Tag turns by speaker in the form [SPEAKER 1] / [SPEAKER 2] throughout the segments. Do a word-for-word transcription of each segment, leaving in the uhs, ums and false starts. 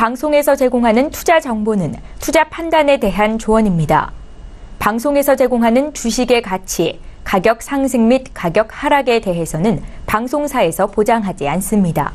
[SPEAKER 1] 방송에서 제공하는 투자 정보는 투자 판단에 대한 조언입니다. 방송에서 제공하는 주식의 가치, 가격 상승 및 가격 하락에 대해서는 방송사에서 보장하지 않습니다.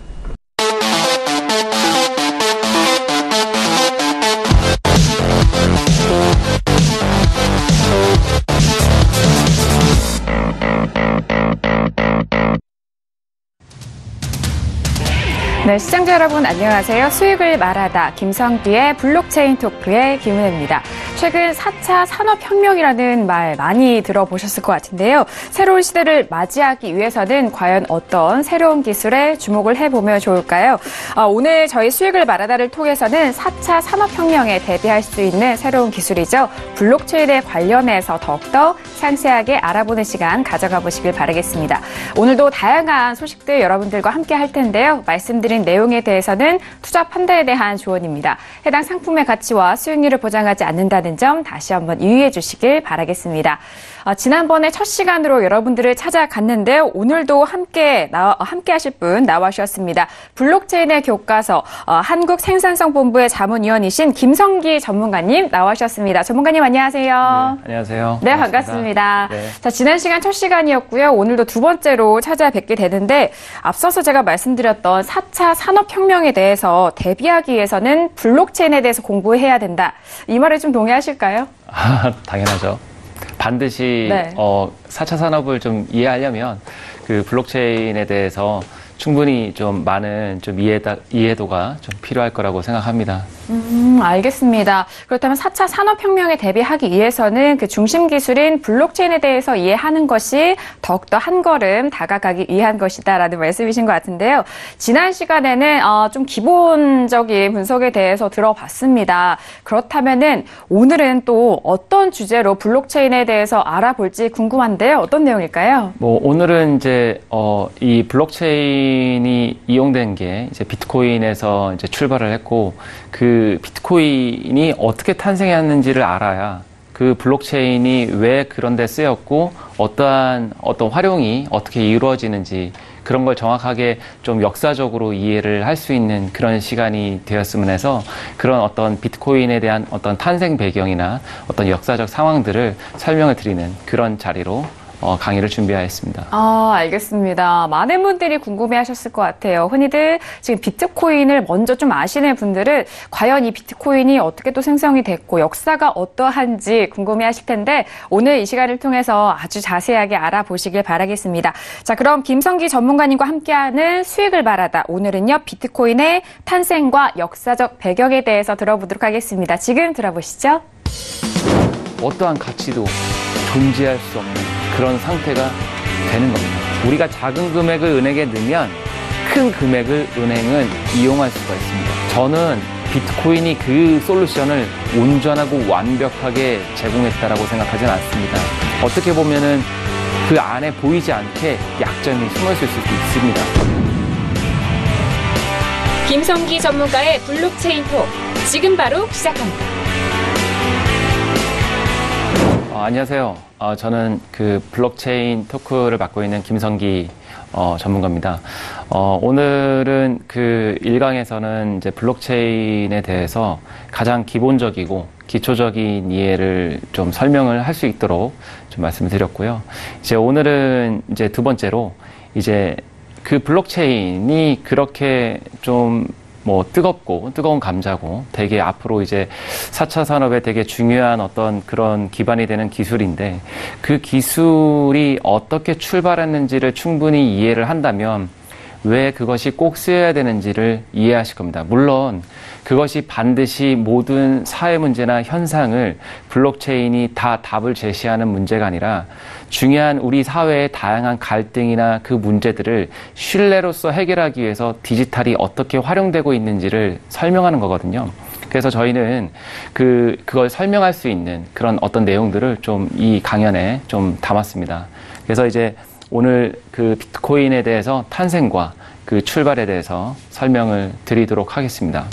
[SPEAKER 2] 네, 시청자 여러분 안녕하세요. 수익을 말하다 김성기의 블록체인 토크의 김은혜입니다. 최근 사 차 산업혁명이라는 말 많이 들어보셨을 것 같은데요. 새로운 시대를 맞이하기 위해서는 과연 어떤 새로운 기술에 주목을 해보면 좋을까요? 어, 오늘 저희 수익을 말하다를 통해서는 사 차 산업혁명에 대비할 수 있는 새로운 기술이죠. 블록체인에 관련해서 더욱더 상세하게 알아보는 시간 가져가 보시길 바라겠습니다. 오늘도 다양한 소식들 여러분들과 함께 할 텐데요. 말씀드린 내용에 대해서는 투자 판단에 대한 조언입니다. 해당 상품의 가치와 수익률을 보장하지 않는다는 점 다시 한번 유의해 주시길 바라겠습니다. 어, 지난번에 첫 시간으로 여러분들을 찾아갔는데요. 오늘도 함께 나, 함께 하실 분 나와 주셨습니다. 블록체인의 교과서 어, 한국생산성본부의 자문위원이신 김성기 전문가님 나와 주셨습니다. 전문가님 안녕하세요.
[SPEAKER 3] 네, 안녕하세요.
[SPEAKER 2] 네, 반갑습니다.
[SPEAKER 3] 네.
[SPEAKER 2] 자, 지난 시간 첫 시간이었고요. 오늘도 두 번째로 찾아뵙게 되는데 앞서서 제가 말씀드렸던 사 차 산업혁명에 대해서 대비하기 위해서는 블록체인에 대해서 공부해야 된다. 이 말에 좀 동의하실까요?
[SPEAKER 3] 아, 당연하죠. 반드시
[SPEAKER 2] 네.
[SPEAKER 3] 어, 사 차 산업을 좀 이해하려면 그 블록체인에 대해서 충분히 좀 많은 좀 이해다, 이해도가 좀 필요할 거라고 생각합니다.
[SPEAKER 2] 음, 알겠습니다. 그렇다면 사 차 산업혁명에 대비하기 위해서는 그 중심 기술인 블록체인에 대해서 이해하는 것이 더욱더 한 걸음 다가가기 위한 것이다라는 말씀이신 것 같은데요. 지난 시간에는 어, 좀 기본적인 분석에 대해서 들어봤습니다. 그렇다면은 오늘은 또 어떤 주제로 블록체인에 대해서 알아볼지 궁금한데요. 어떤 내용일까요?
[SPEAKER 3] 뭐 오늘은 이제 어, 이 블록체인이 이용된 게 이제 비트코인에서 이제 출발을 했고 그 비트코인이 어떻게 탄생했는지를 알아야 그 블록체인이 왜 그런 데 쓰였고 어떠한 어떤 활용이 어떻게 이루어지는지 그런 걸 정확하게 좀 역사적으로 이해를 할 수 있는 그런 시간이 되었으면 해서 그런 어떤 비트코인에 대한 어떤 탄생 배경이나 어떤 역사적 상황들을 설명을 드리는 그런 자리로 어, 강의를 준비하였습니다.
[SPEAKER 2] 아, 알겠습니다. 많은 분들이 궁금해하셨을 것 같아요. 흔히들 지금 비트코인을 먼저 좀 아시는 분들은 과연 이 비트코인이 어떻게 또 생성이 됐고 역사가 어떠한지 궁금해하실 텐데 오늘 이 시간을 통해서 아주 자세하게 알아보시길 바라겠습니다. 자, 그럼 김성기 전문가님과 함께하는 수익을 말하다. 오늘은요 비트코인의 탄생과 역사적 배경에 대해서 들어보도록 하겠습니다. 지금 들어보시죠.
[SPEAKER 3] 어떠한 가치도 존재할 수 없는 그런 상태가 되는 겁니다. 우리가 작은 금액을 은행에 넣으면 큰 금액을 은행은 이용할 수가 있습니다. 저는 비트코인이 그 솔루션을 온전하고 완벽하게 제공했다라고 생각하지는 않습니다. 어떻게 보면은 그 안에 보이지 않게 약점이 숨어 있을 수도 있습니다.
[SPEAKER 1] 김성기 전문가의 블록체인 톡 지금 바로 시작합니다.
[SPEAKER 3] 어, 안녕하세요. 어, 저는 그 블록체인 토크를 맡고 있는 김성기 어, 전문가입니다. 어, 오늘은 그 일 강에서는 이제 블록체인에 대해서 가장 기본적이고 기초적인 이해를 좀 설명을 할 수 있도록 좀 말씀을 드렸고요. 이제 오늘은 이제 두 번째로 이제 그 블록체인이 그렇게 좀 뭐 뜨겁고 뜨거운 감자고 되게 앞으로 이제 사 차 산업에 되게 중요한 어떤 그런 기반이 되는 기술인데 그 기술이 어떻게 출발했는지를 충분히 이해를 한다면 왜 그것이 꼭 쓰여야 되는지를 이해하실 겁니다. 물론 그것이 반드시 모든 사회 문제나 현상을 블록체인이 다 답을 제시하는 문제가 아니라 중요한 우리 사회의 다양한 갈등이나 그 문제들을 신뢰로서 해결하기 위해서 디지털이 어떻게 활용되고 있는지를 설명하는 거거든요. 그래서 저희는 그, 그걸 설명할 수 있는 그런 어떤 내용들을 좀 이 강연에 좀 담았습니다. 그래서 이제 오늘 그 비트코인에 대해서 탄생과 그 출발에 대해서 설명을 드리도록 하겠습니다.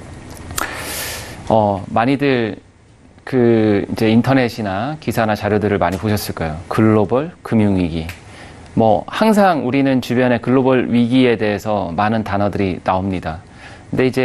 [SPEAKER 3] 어, 많이들 그 이제 인터넷이나 기사나 자료들을 많이 보셨을 거예요. 글로벌 금융위기. 뭐 항상 우리는 주변에 글로벌 위기에 대해서 많은 단어들이 나옵니다. 근데 이제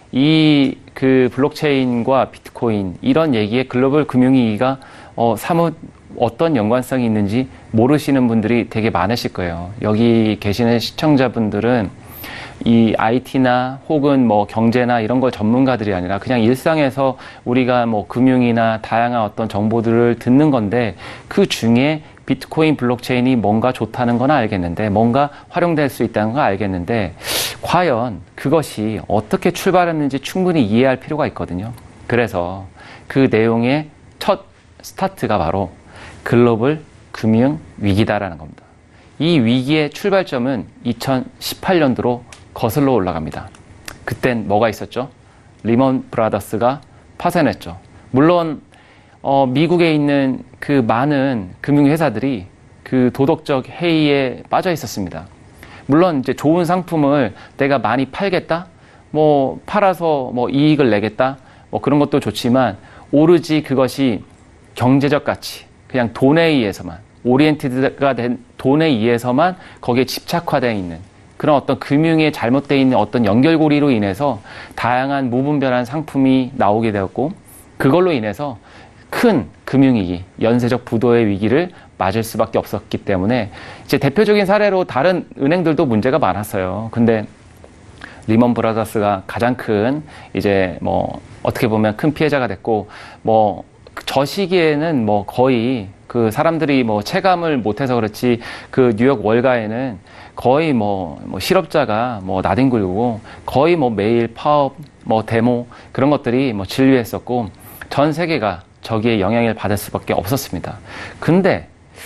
[SPEAKER 3] 이 그 블록체인과 비트코인 이런 얘기에 글로벌 금융위기가 어, 사뭇 어떤 연관성이 있는지 모르시는 분들이 되게 많으실 거예요. 여기 계시는 시청자분들은 이 아이티나 혹은 뭐 경제나 이런 걸 전문가들이 아니라 그냥 일상에서 우리가 뭐 금융이나 다양한 어떤 정보들을 듣는 건데 그 중에 비트코인 블록체인이 뭔가 좋다는 건 알겠는데 뭔가 활용될 수 있다는 건 알겠는데 과연 그것이 어떻게 출발했는지 충분히 이해할 필요가 있거든요. 그래서 그 내용의 첫 스타트가 바로 글로벌 금융 위기다라는 겁니다. 이 위기의 출발점은 이천십팔 년도로 거슬러 올라갑니다. 그땐 뭐가 있었죠? 리먼 브라더스가 파산했죠. 물론 어, 미국에 있는 그 많은 금융회사들이 그 도덕적 해이에 빠져 있었습니다. 물론 이제 좋은 상품을 내가 많이 팔겠다, 뭐 팔아서 뭐 이익을 내겠다, 뭐 그런 것도 좋지만 오로지 그것이 경제적 가치, 그냥 돈에 의해서만 오리엔티드가 된 돈에 의해서만 거기에 집착화되어 있는 그런 어떤 금융에 잘못되어 있는 어떤 연결고리로 인해서 다양한 무분별한 상품이 나오게 되었고 그걸로 인해서 큰 금융위기, 연쇄적 부도의 위기를 맞을 수밖에 없었기 때문에 이제 대표적인 사례로 다른 은행들도 문제가 많았어요. 근데 리먼 브라더스가 가장 큰 이제 뭐 어떻게 보면 큰 피해자가 됐고 뭐 저 시기에는 뭐 거의 그 사람들이 뭐 체감을 못해서 그렇지 그 뉴욕 월가에는 거의 뭐, 뭐 실업자가 뭐 나뒹굴고 거의 뭐 매일 파업, 뭐 데모 그런 것들이 뭐 진류했었고 전 세계가 저기에 영향을 받을 수밖에 없었습니다. 근데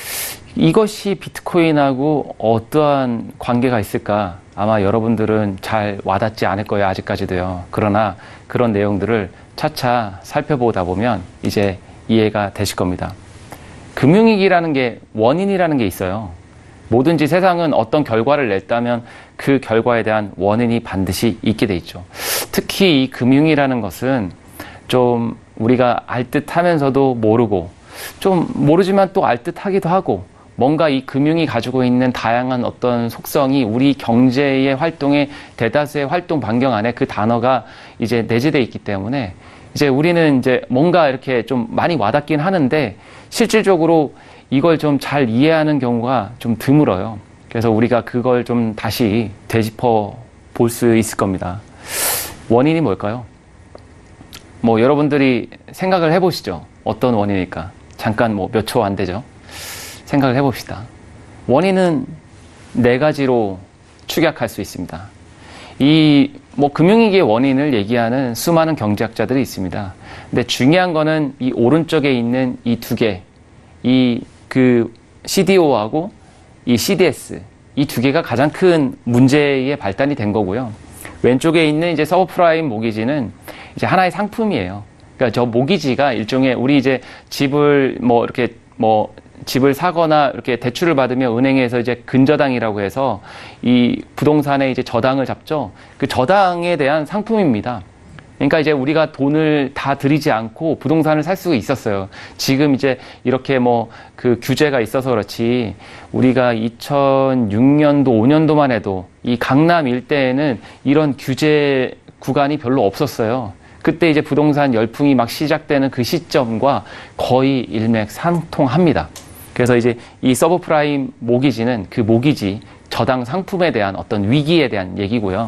[SPEAKER 3] 이것이 비트코인하고 어떠한 관계가 있을까? 아마 여러분들은 잘 와닿지 않을 거예요. 아직까지도요. 그러나 그런 내용들을 차차 살펴보다 보면 이제 이해가 되실 겁니다. 금융위기라는 게 원인이라는 게 있어요. 뭐든지 세상은 어떤 결과를 냈다면 그 결과에 대한 원인이 반드시 있게 돼 있죠. 특히 이 금융이라는 것은 좀 우리가 알듯하면서도 모르고 좀 모르지만 또 알듯하기도 하고 뭔가 이 금융이 가지고 있는 다양한 어떤 속성이 우리 경제의 활동의 대다수의 활동 반경 안에 그 단어가 이제 내재되어 있기 때문에 이제 우리는 이제 뭔가 이렇게 좀 많이 와닿긴 하는데 실질적으로 이걸 좀 잘 이해하는 경우가 좀 드물어요. 그래서 우리가 그걸 좀 다시 되짚어 볼 수 있을 겁니다. 원인이 뭘까요? 뭐 여러분들이 생각을 해보시죠. 어떤 원인일까? 잠깐 뭐 몇 초 안 되죠. 생각을 해봅시다. 원인은 네 가지로 축약할 수 있습니다. 이 뭐 금융위기의 원인을 얘기하는 수많은 경제학자들이 있습니다. 근데 중요한 거는 이 오른쪽에 있는 이 두 개, 이 그 씨디오하고 이 씨디에스 이 두 개가 가장 큰 문제의 발단이 된 거고요. 왼쪽에 있는 이제 서브프라임 모기지는 이제 하나의 상품이에요. 그러니까 저 모기지가 일종의 우리 이제 집을 뭐 이렇게 뭐 집을 사거나 이렇게 대출을 받으면 은행에서 이제 근저당이라고 해서 이 부동산에 이제 저당을 잡죠. 그 저당에 대한 상품입니다. 그러니까 이제 우리가 돈을 다 들이지 않고 부동산을 살 수 있었어요. 지금 이제 이렇게 뭐 그 규제가 있어서 그렇지 우리가 이천육 년도, 오 년도만 해도 이 강남 일대에는 이런 규제 구간이 별로 없었어요. 그때 이제 부동산 열풍이 막 시작되는 그 시점과 거의 일맥상통합니다. 그래서 이제 이 서브프라임 모기지는 그 모기지 저당 상품에 대한 어떤 위기에 대한 얘기고요.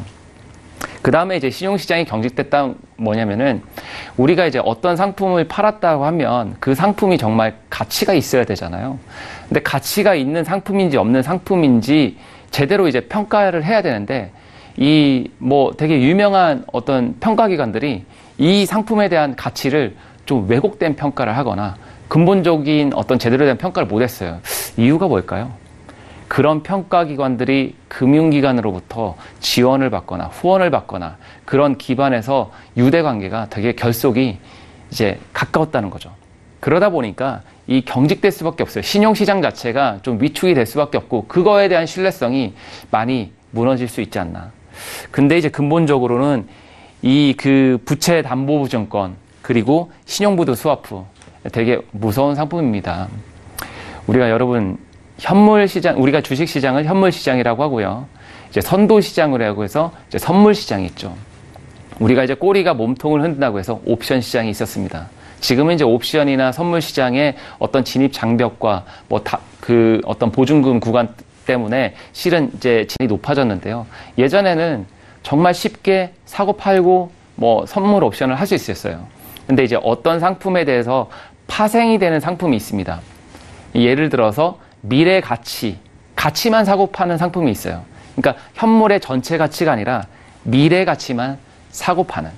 [SPEAKER 3] 그 다음에 이제 신용시장이 경직됐다 뭐냐면은 우리가 이제 어떤 상품을 팔았다고 하면 그 상품이 정말 가치가 있어야 되잖아요. 근데 가치가 있는 상품인지 없는 상품인지 제대로 이제 평가를 해야 되는데 이 뭐 되게 유명한 어떤 평가기관들이 이 상품에 대한 가치를 좀 왜곡된 평가를 하거나 근본적인 어떤 제대로 된 평가를 못했어요. 이유가 뭘까요? 그런 평가기관들이 금융기관으로부터 지원을 받거나 후원을 받거나 그런 기반에서 유대관계가 되게 결속이 이제 가까웠다는 거죠. 그러다 보니까 이 경직될 수밖에 없어요. 신용시장 자체가 좀 위축이 될 수밖에 없고 그거에 대한 신뢰성이 많이 무너질 수 있지 않나. 근데 이제 근본적으로는 이 그 부채 담보부 증권 그리고 신용부도 스와프 되게 무서운 상품입니다. 우리가 여러분 현물 시장, 우리가 주식 시장을 현물 시장이라고 하고요. 이제 선도 시장을 하고 해서 이제 선물 시장이 있죠. 우리가 이제 꼬리가 몸통을 흔든다고 해서 옵션 시장이 있었습니다. 지금은 이제 옵션이나 선물 시장의 어떤 진입 장벽과 뭐 다, 그 어떤 보증금 구간 때문에 실은 이제 진입이 높아졌는데요. 예전에는 정말 쉽게 사고 팔고 뭐 선물 옵션을 할 수 있었어요. 근데 이제 어떤 상품에 대해서 파생이 되는 상품이 있습니다. 예를 들어서 미래 가치, 가치만 사고 파는 상품이 있어요. 그러니까 현물의 전체 가치가 아니라 미래 가치만 사고 파는,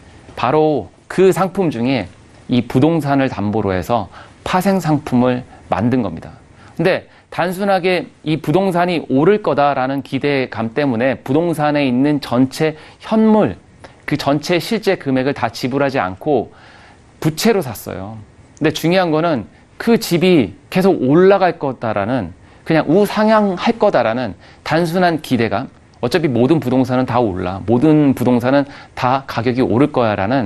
[SPEAKER 3] 바로 그 상품 중에 이 부동산을 담보로 해서 파생 상품을 만든 겁니다. 근데 단순하게 이 부동산이 오를 거다라는 기대감 때문에 부동산에 있는 전체 현물, 그 전체 실제 금액을 다 지불하지 않고 부채로 샀어요. 근데 중요한 거는 그 집이 계속 올라갈 거다라는, 그냥 우상향할 거다라는 단순한 기대감, 어차피 모든 부동산은 다 올라, 모든 부동산은 다 가격이 오를 거야라는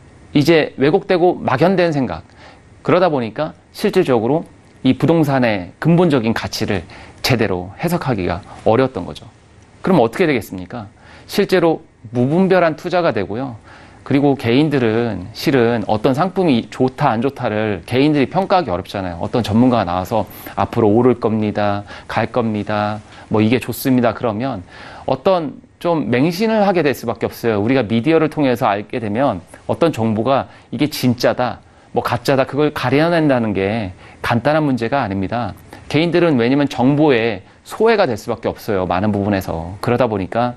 [SPEAKER 3] 이제 왜곡되고 막연된 생각, 그러다 보니까 실질적으로 이 부동산의 근본적인 가치를 제대로 해석하기가 어려웠던 거죠. 그럼 어떻게 되겠습니까? 실제로 무분별한 투자가 되고요. 그리고 개인들은 실은 어떤 상품이 좋다 안 좋다를 개인들이 평가하기 어렵잖아요. 어떤 전문가가 나와서 앞으로 오를 겁니다, 갈 겁니다, 뭐 이게 좋습니다 그러면 어떤 좀 맹신을 하게 될 수밖에 없어요. 우리가 미디어를 통해서 알게 되면 어떤 정보가 이게 진짜다, 뭐 가짜다, 그걸 가려낸다는 게 간단한 문제가 아닙니다. 개인들은 왜냐면 정보에 소외가 될 수밖에 없어요. 많은 부분에서. 그러다 보니까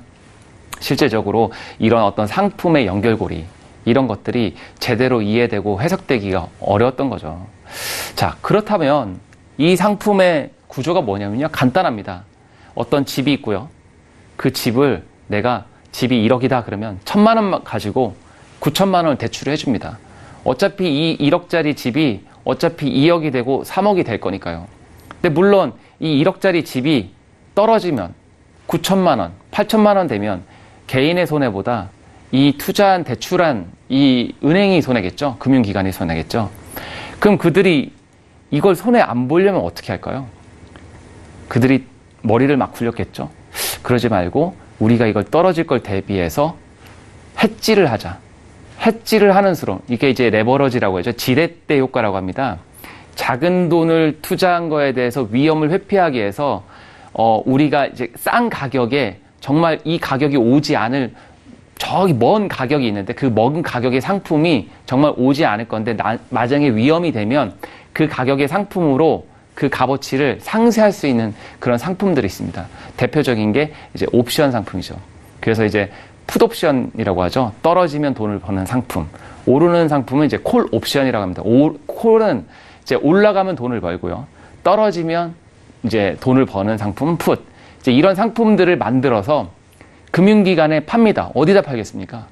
[SPEAKER 3] 실제적으로 이런 어떤 상품의 연결고리, 이런 것들이 제대로 이해되고 해석되기가 어려웠던 거죠. 자, 그렇다면 이 상품의 구조가 뭐냐면요, 간단합니다. 어떤 집이 있고요. 그 집을 내가 집이 일억이다 그러면 천만 원 가지고 구천만 원을 대출을 해줍니다. 어차피 이 일억짜리 집이 어차피 이억이 되고 삼억이 될 거니까요. 근데 물론 이 일억짜리 집이 떨어지면 구천만 원, 팔천만 원 되면 개인의 손해보다 이 투자한, 대출한 이 은행이 손해겠죠. 금융기관이 손해겠죠. 그럼 그들이 이걸 손해 안 보려면 어떻게 할까요? 그들이 머리를 막 굴렸겠죠. 그러지 말고 우리가 이걸 떨어질 걸 대비해서 hedge를 하자. hedge를 하는 수로, 이게 이제 레버러지라고 하죠. 지렛대 효과라고 합니다. 작은 돈을 투자한 거에 대해서 위험을 회피하기 위해서 어, 우리가 이제 싼 가격에 정말 이 가격이 오지 않을, 저기 먼 가격이 있는데 그 먼 가격의 상품이 정말 오지 않을 건데 나, 나중에 위험이 되면 그 가격의 상품으로 그 값어치를 상쇄할 수 있는 그런 상품들이 있습니다. 대표적인 게 이제 옵션 상품이죠. 그래서 이제 풋옵션이라고 하죠. 떨어지면 돈을 버는 상품. 오르는 상품은 이제 콜 옵션이라고 합니다. 오, 콜은 이제 올라가면 돈을 벌고요. 떨어지면 이제 돈을 버는 상품은 풋. 이제 이런 상품들을 만들어서 금융기관에 팝니다. 어디다 팔겠습니까?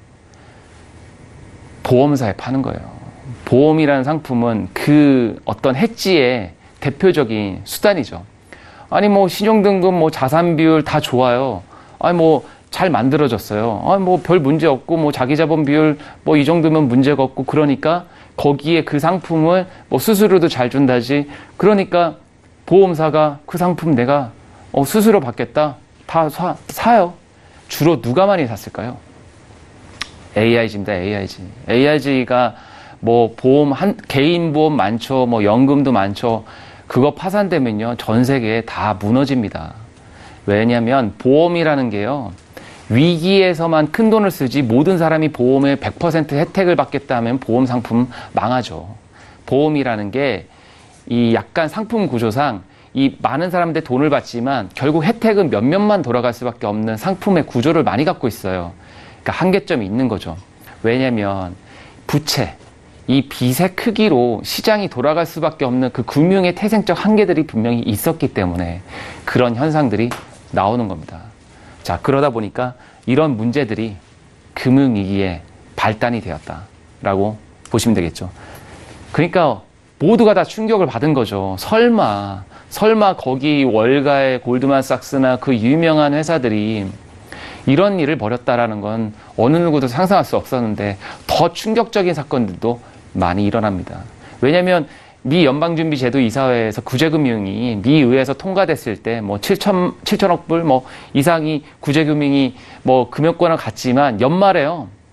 [SPEAKER 3] 보험사에 파는 거예요. 보험이라는 상품은 그 어떤 해지의 대표적인 수단이죠. 아니 뭐 신용등급, 뭐 자산 비율 다 좋아요. 아니 뭐 잘 만들어졌어요. 아니 뭐 별 문제 없고 뭐 자기 자본 비율 뭐 이 정도면 문제가 없고, 그러니까 거기에 그 상품을 뭐 수수료도 잘 준다지. 그러니까 보험사가 그 상품 내가 어, 수수료 받겠다. 다 사, 사요. 주로 누가 많이 샀을까요? 에이아이지입니다. 에이아이지. 에이아이지가 뭐 보험 한, 개인 보험 많죠. 뭐 연금도 많죠. 그거 파산되면요, 전 세계에 다 무너집니다. 왜냐면 보험이라는 게요, 위기에서만 큰 돈을 쓰지 모든 사람이 보험에 백 퍼센트 혜택을 받겠다 하면 보험 상품 망하죠. 보험이라는 게 이 약간 상품 구조상 이 많은 사람들 돈을 받지만 결국 혜택은 몇몇만 돌아갈 수밖에 없는 상품의 구조를 많이 갖고 있어요. 그러니까 한계점이 있는 거죠. 왜냐면 부채, 이 빚의 크기로 시장이 돌아갈 수밖에 없는 그 금융의 태생적 한계들이 분명히 있었기 때문에 그런 현상들이 나오는 겁니다. 자, 그러다 보니까 이런 문제들이 금융위기의 발단이 되었다라고 보시면 되겠죠. 그러니까 모두가 다 충격을 받은 거죠. 설마, 설마 거기 월가의 골드만삭스나 그 유명한 회사들이 이런 일을 벌였다라는 건 어느 누구도 상상할 수 없었는데 더 충격적인 사건들도 많이 일어납니다. 왜냐하면 미 연방준비제도 이사회에서 구제금융이 미 의회에서 통과됐을 때 뭐 칠천, 칠천억 불 뭐 이상이 구제금융이 뭐 금융권을 갖지만 연말에요,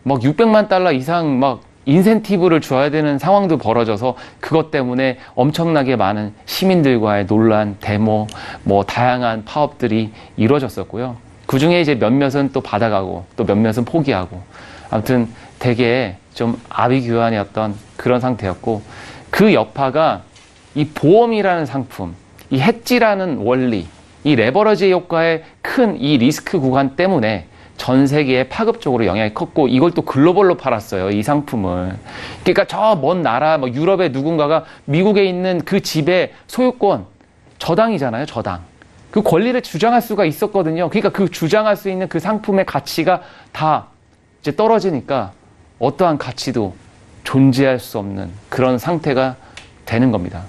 [SPEAKER 3] 막 육백만 달러 이상 막 인센티브를 줘야 되는 상황도 벌어져서 그것 때문에 엄청나게 많은 시민들과의 논란, 데모, 뭐 다양한 파업들이 이루어졌었고요. 그 중에 이제 몇몇은 또 받아가고 또 몇몇은 포기하고 아무튼 되게 좀 아비규환이었던 그런 상태였고 그 여파가 이 보험이라는 상품, 이 헤지라는 원리, 이 레버러지 효과의 큰 이 리스크 구간 때문에 전 세계에 파급적으로 영향이 컸고 이걸 또 글로벌로 팔았어요. 이 상품을. 그러니까 저 먼 나라 뭐 유럽의 누군가가 미국에 있는 그 집의 소유권 저당이잖아요. 저당. 그 권리를 주장할 수가 있었거든요. 그러니까 그 주장할 수 있는 그 상품의 가치가 다 이제 떨어지니까 어떠한 가치도 존재할 수 없는 그런 상태가 되는 겁니다.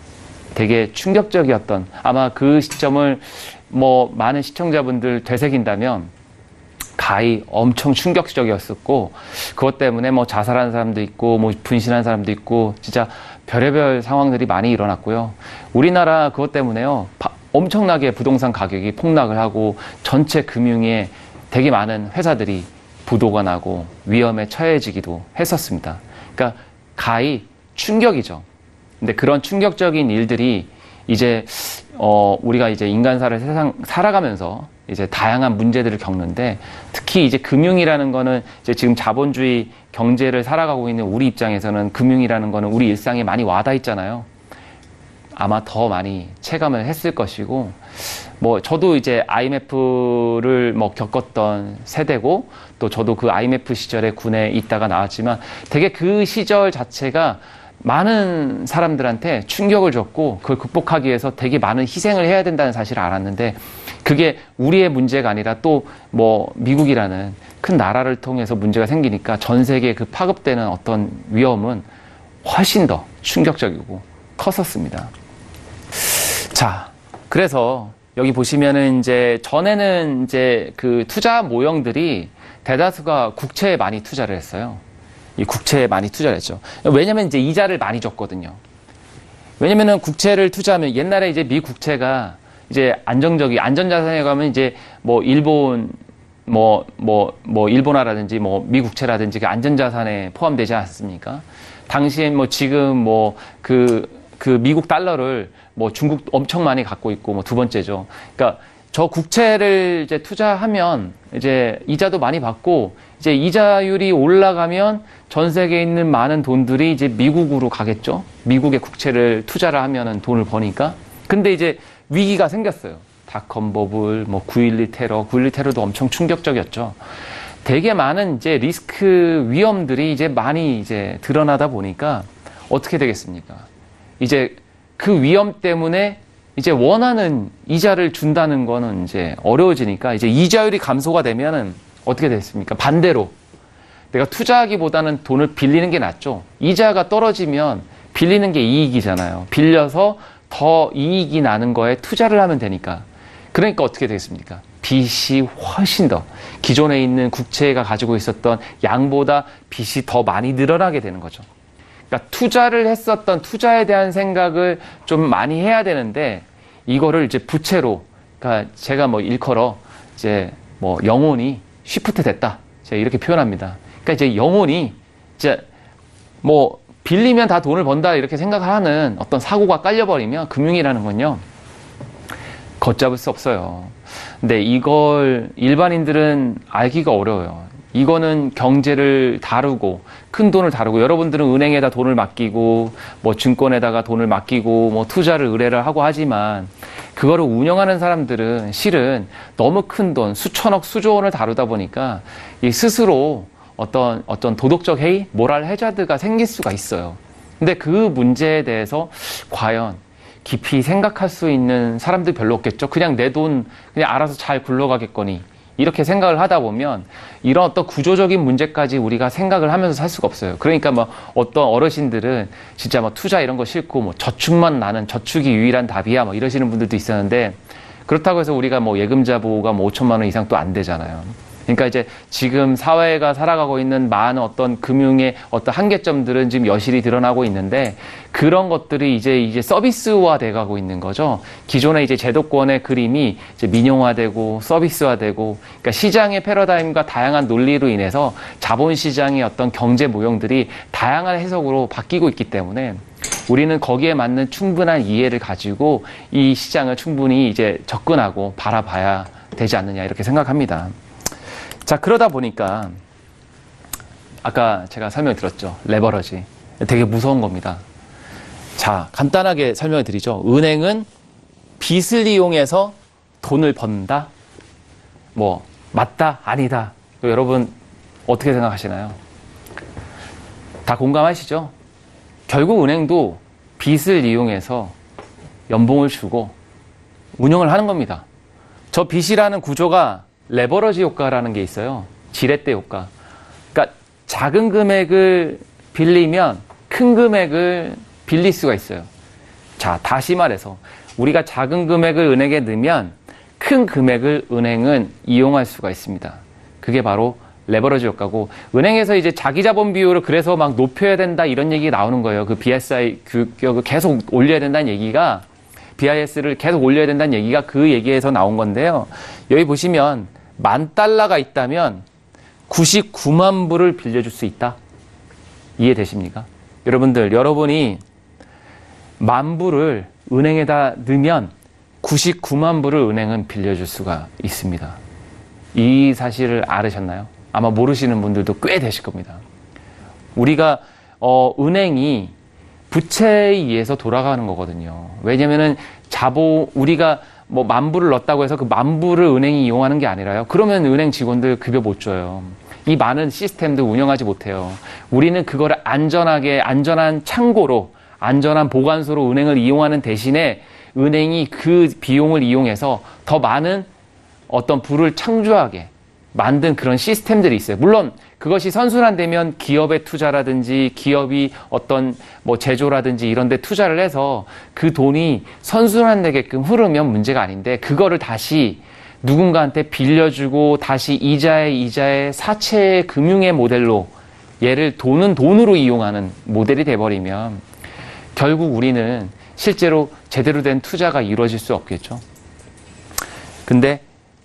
[SPEAKER 3] 되게 충격적이었던 아마 그 시점을 뭐 많은 시청자분들 되새긴다면 가히 엄청 충격적이었었고 그것 때문에 뭐 자살한 사람도 있고 뭐 분신한 사람도 있고 진짜 별의별 상황들이 많이 일어났고요. 우리나라 그것 때문에요. 바, 엄청나게 부동산 가격이 폭락을 하고 전체 금융에 되게 많은 회사들이 부도가 나고 위험에 처해지기도 했었습니다. 그러니까 가히 충격이죠. 근데 그런 충격적인 일들이 이제 어 우리가 이제 인간사를 세상 살아가면서 이제 다양한 문제들을 겪는데 특히 이제 금융이라는 거는 이제 지금 자본주의 경제를 살아가고 있는 우리 입장에서는 금융이라는 거는 우리 일상에 많이 와닿아 있잖아요. 아마 더 많이 체감을 했을 것이고 뭐 저도 이제 아이엠에프를 뭐 겪었던 세대고 또 저도 그 아이엠에프 시절에 군에 있다가 나왔지만 되게 그 시절 자체가 많은 사람들한테 충격을 줬고 그걸 극복하기 위해서 되게 많은 희생을 해야 된다는 사실을 알았는데 그게 우리의 문제가 아니라 또 뭐 미국이라는 큰 나라를 통해서 문제가 생기니까 전 세계에 그 파급되는 어떤 위험은 훨씬 더 충격적이고 컸었습니다. 자, 그래서 여기 보시면은 이제 전에는 이제 그 투자 모형들이 대다수가 국채에 많이 투자를 했어요. 이 국채에 많이 투자를 했죠. 왜냐면 이제 이자를 많이 줬거든요. 왜냐면은 국채를 투자하면 옛날에 이제 미 국채가 이제 안정적이, 안전자산에 가면 이제 뭐 일본, 뭐, 뭐, 뭐 일본화라든지 뭐 미국채라든지 그 안전자산에 포함되지 않습니까? 당시엔 뭐 지금 뭐 그, 그 미국 달러를 뭐 중국 엄청 많이 갖고 있고 뭐 두 번째죠. 그러니까 저 국채를 이제 투자하면 이제 이자도 많이 받고 이제 이자율이 올라가면 전 세계에 있는 많은 돈들이 이제 미국으로 가겠죠. 미국의 국채를 투자를 하면은 돈을 버니까. 근데 이제 위기가 생겼어요. 닷컴 버블, 뭐 구일일 테러, 구일일 테러도 엄청 충격적이었죠. 되게 많은 이제 리스크 위험들이 이제 많이 이제 드러나다 보니까 어떻게 되겠습니까? 이제 그 위험 때문에 이제 원하는 이자를 준다는 거는 이제 어려워지니까 이제 이자율이 감소가 되면은 어떻게 됐습니까? 반대로 내가 투자하기보다는 돈을 빌리는 게 낫죠. 이자가 떨어지면 빌리는 게 이익이잖아요. 빌려서 더 이익이 나는 거에 투자를 하면 되니까. 그러니까 어떻게 되겠습니까? 빚이 훨씬 더 기존에 있는 국채가 가지고 있었던 양보다 빚이 더 많이 늘어나게 되는 거죠. 그러니까 투자를 했었던 투자에 대한 생각을 좀 많이 해야 되는데 이거를 이제 부채로, 그러니까 제가 뭐 일컬어 이제 뭐 영혼이 쉬프트 됐다. 제가 이렇게 표현합니다. 그러니까 이제 영혼이 이제 뭐 빌리면 다 돈을 번다 이렇게 생각을 하는 어떤 사고가 깔려버리면 금융이라는 건요 걷잡을 수 없어요. 근데 이걸 일반인들은 알기가 어려워요. 이거는 경제를 다루고 큰 돈을 다루고 여러분들은 은행에다 돈을 맡기고 뭐 증권에다가 돈을 맡기고 뭐 투자를 의뢰를 하고 하지만 그거를 운영하는 사람들은 실은 너무 큰 돈 수천억 수조 원을 다루다 보니까 이 스스로 어떤 어떤 도덕적 해이, 모랄 해자드가 생길 수가 있어요. 근데 그 문제에 대해서 과연 깊이 생각할 수 있는 사람들 별로 없겠죠. 그냥 내 돈 그냥 알아서 잘 굴러가겠거니 이렇게 생각을 하다 보면 이런 어떤 구조적인 문제까지 우리가 생각을 하면서 살 수가 없어요. 그러니까 뭐 어떤 어르신들은 진짜 뭐 투자 이런 거 싫고 뭐 저축만 나는 저축이 유일한 답이야 뭐 이러시는 분들도 있었는데 그렇다고 해서 우리가 뭐 예금자 보호가 뭐 오천만 원 이상 또 안 되잖아요. 그러니까 이제 지금 사회가 살아가고 있는 많은 어떤 금융의 어떤 한계점들은 지금 여실히 드러나고 있는데 그런 것들이 이제 이제 서비스화 돼 가고 있는 거죠. 기존의 이제 제도권의 그림이 이제 민영화되고 서비스화되고 그러니까 시장의 패러다임과 다양한 논리로 인해서 자본시장의 어떤 경제 모형들이 다양한 해석으로 바뀌고 있기 때문에 우리는 거기에 맞는 충분한 이해를 가지고 이 시장을 충분히 이제 접근하고 바라봐야 되지 않느냐 이렇게 생각합니다. 자, 그러다 보니까 아까 제가 설명드렸죠. 레버러지. 되게 무서운 겁니다. 자, 간단하게 설명을 드리죠. 은행은 빚을 이용해서 돈을 번다? 뭐 맞다? 아니다? 여러분 어떻게 생각하시나요? 다 공감하시죠? 결국 은행도 빚을 이용해서 연봉을 주고 운영을 하는 겁니다. 저 빚이라는 구조가 레버러지 효과라는 게 있어요. 지렛대 효과. 그러니까 작은 금액을 빌리면 큰 금액을 빌릴 수가 있어요. 자, 다시 말해서 우리가 작은 금액을 은행에 넣으면 큰 금액을 은행은 이용할 수가 있습니다. 그게 바로 레버러지 효과고, 은행에서 이제 자기 자본 비율을 그래서 막 높여야 된다 이런 얘기가 나오는 거예요. 그 비에스아이 규격을 계속 올려야 된다는 얘기가, 비아이에스를 계속 올려야 된다는 얘기가 그 얘기에서 나온 건데요. 여기 보시면 만 달러가 있다면 구십구만 불을 빌려줄 수 있다. 이해되십니까? 여러분들, 여러분이 만 불을 은행에다 넣으면 구십구만 불을 은행은 빌려줄 수가 있습니다. 이 사실을 알으셨나요? 아마 모르시는 분들도 꽤 되실 겁니다. 우리가 어, 은행이 부채에 의해서 돌아가는 거거든요. 왜냐면은 자본, 우리가 뭐 만불을 넣었다고 해서 그 만불을 은행이 이용하는 게 아니라요. 그러면 은행 직원들 급여 못 줘요. 이 많은 시스템들 운영하지 못해요. 우리는 그거를 안전하게, 안전한 창고로, 안전한 보관소로 은행을 이용하는 대신에 은행이 그 비용을 이용해서 더 많은 어떤 부를 창조하게 만든 그런 시스템들이 있어요. 물론 그것이 선순환되면 기업의 투자라든지 기업이 어떤 뭐 제조라든지 이런 데 투자를 해서 그 돈이 선순환되게끔 흐르면 문제가 아닌데, 그거를 다시 누군가한테 빌려주고 다시 이자에 이자에 사채 금융의 모델로 얘를 돈은 돈으로 이용하는 모델이 돼버리면 결국 우리는 실제로 제대로 된 투자가 이루어질 수 없겠죠. 근데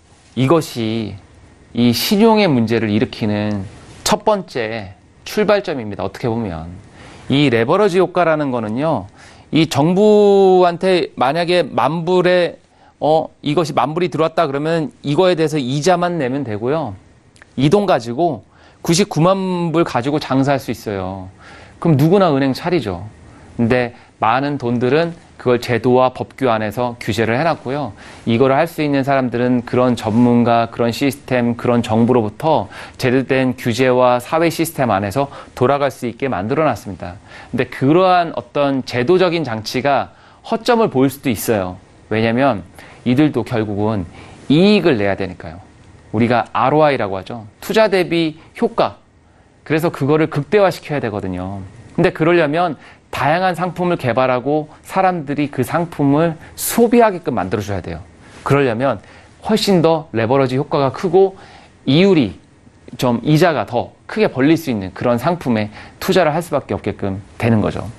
[SPEAKER 3] 이것이 이 신용의 문제를 일으키는 첫 번째 출발점입니다. 어떻게 보면 이 레버러지 효과라는 거는요, 이 정부한테 만약에 만불에 어 이것이 만불이 들어왔다 그러면 이거에 대해서 이자만 내면 되고요, 이 돈 가지고 구십구만 불 가지고 장사할 수 있어요. 그럼 누구나 은행 차리죠. 근데 많은 돈들은 그걸 제도와 법규 안에서 규제를 해놨고요. 이거를 할 수 있는 사람들은 그런 전문가, 그런 시스템, 그런 정부로부터 제대로 된 규제와 사회 시스템 안에서 돌아갈 수 있게 만들어놨습니다. 근데 그러한 어떤 제도적인 장치가 허점을 보일 수도 있어요. 왜냐하면 이들도 결국은 이익을 내야 되니까요. 우리가 알오아이라고 하죠. 투자 대비 효과. 그래서 그거를 극대화시켜야 되거든요. 근데 그러려면 다양한 상품을 개발하고 사람들이 그 상품을 소비하게끔 만들어줘야 돼요. 그러려면 훨씬 더 레버러지 효과가 크고 이율이 좀 이자가 더 크게 벌릴 수 있는 그런 상품에 투자를 할 수밖에 없게끔 되는 거죠.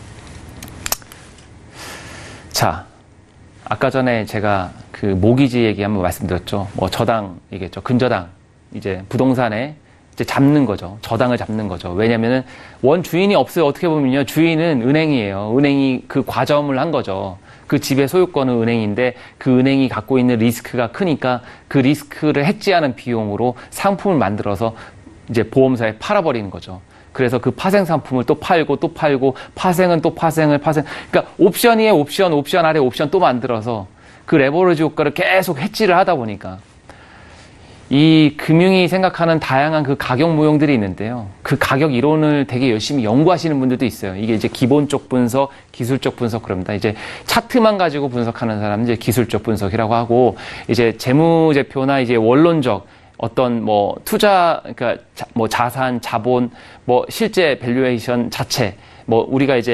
[SPEAKER 3] 자, 아까 전에 제가 그 모기지 얘기 한번 말씀드렸죠. 뭐 저당 얘기했죠. 근저당. 이제 부동산에 이제 잡는 거죠. 저당을 잡는 거죠. 왜냐면은 원 주인이 없어요. 어떻게 보면요, 주인은 은행이에요. 은행이 그 과점을 한 거죠. 그 집의 소유권은 은행인데 그 은행이 갖고 있는 리스크가 크니까 그 리스크를 해지하는 비용으로 상품을 만들어서 이제 보험사에 팔아버리는 거죠. 그래서 그 파생 상품을 또 팔고 또 팔고 파생은 또 파생을 파생. 그러니까 옵션 위에 옵션, 옵션 아래 옵션 또 만들어서 그 레버리지 효과를 계속 해지를 하다 보니까 이 금융이 생각하는 다양한 그 가격 모형들이 있는데요. 그 가격 이론을 되게 열심히 연구하시는 분들도 있어요. 이게 이제 기본적 분석, 기술적 분석 그럽니다. 이제 차트만 가지고 분석하는 사람은 이제 기술적 분석이라고 하고, 이제 재무제표나 이제 원론적 어떤 뭐 투자, 그러니까 자, 뭐 자산, 자본, 뭐 실제 밸류에이션 자체, 뭐 우리가 이제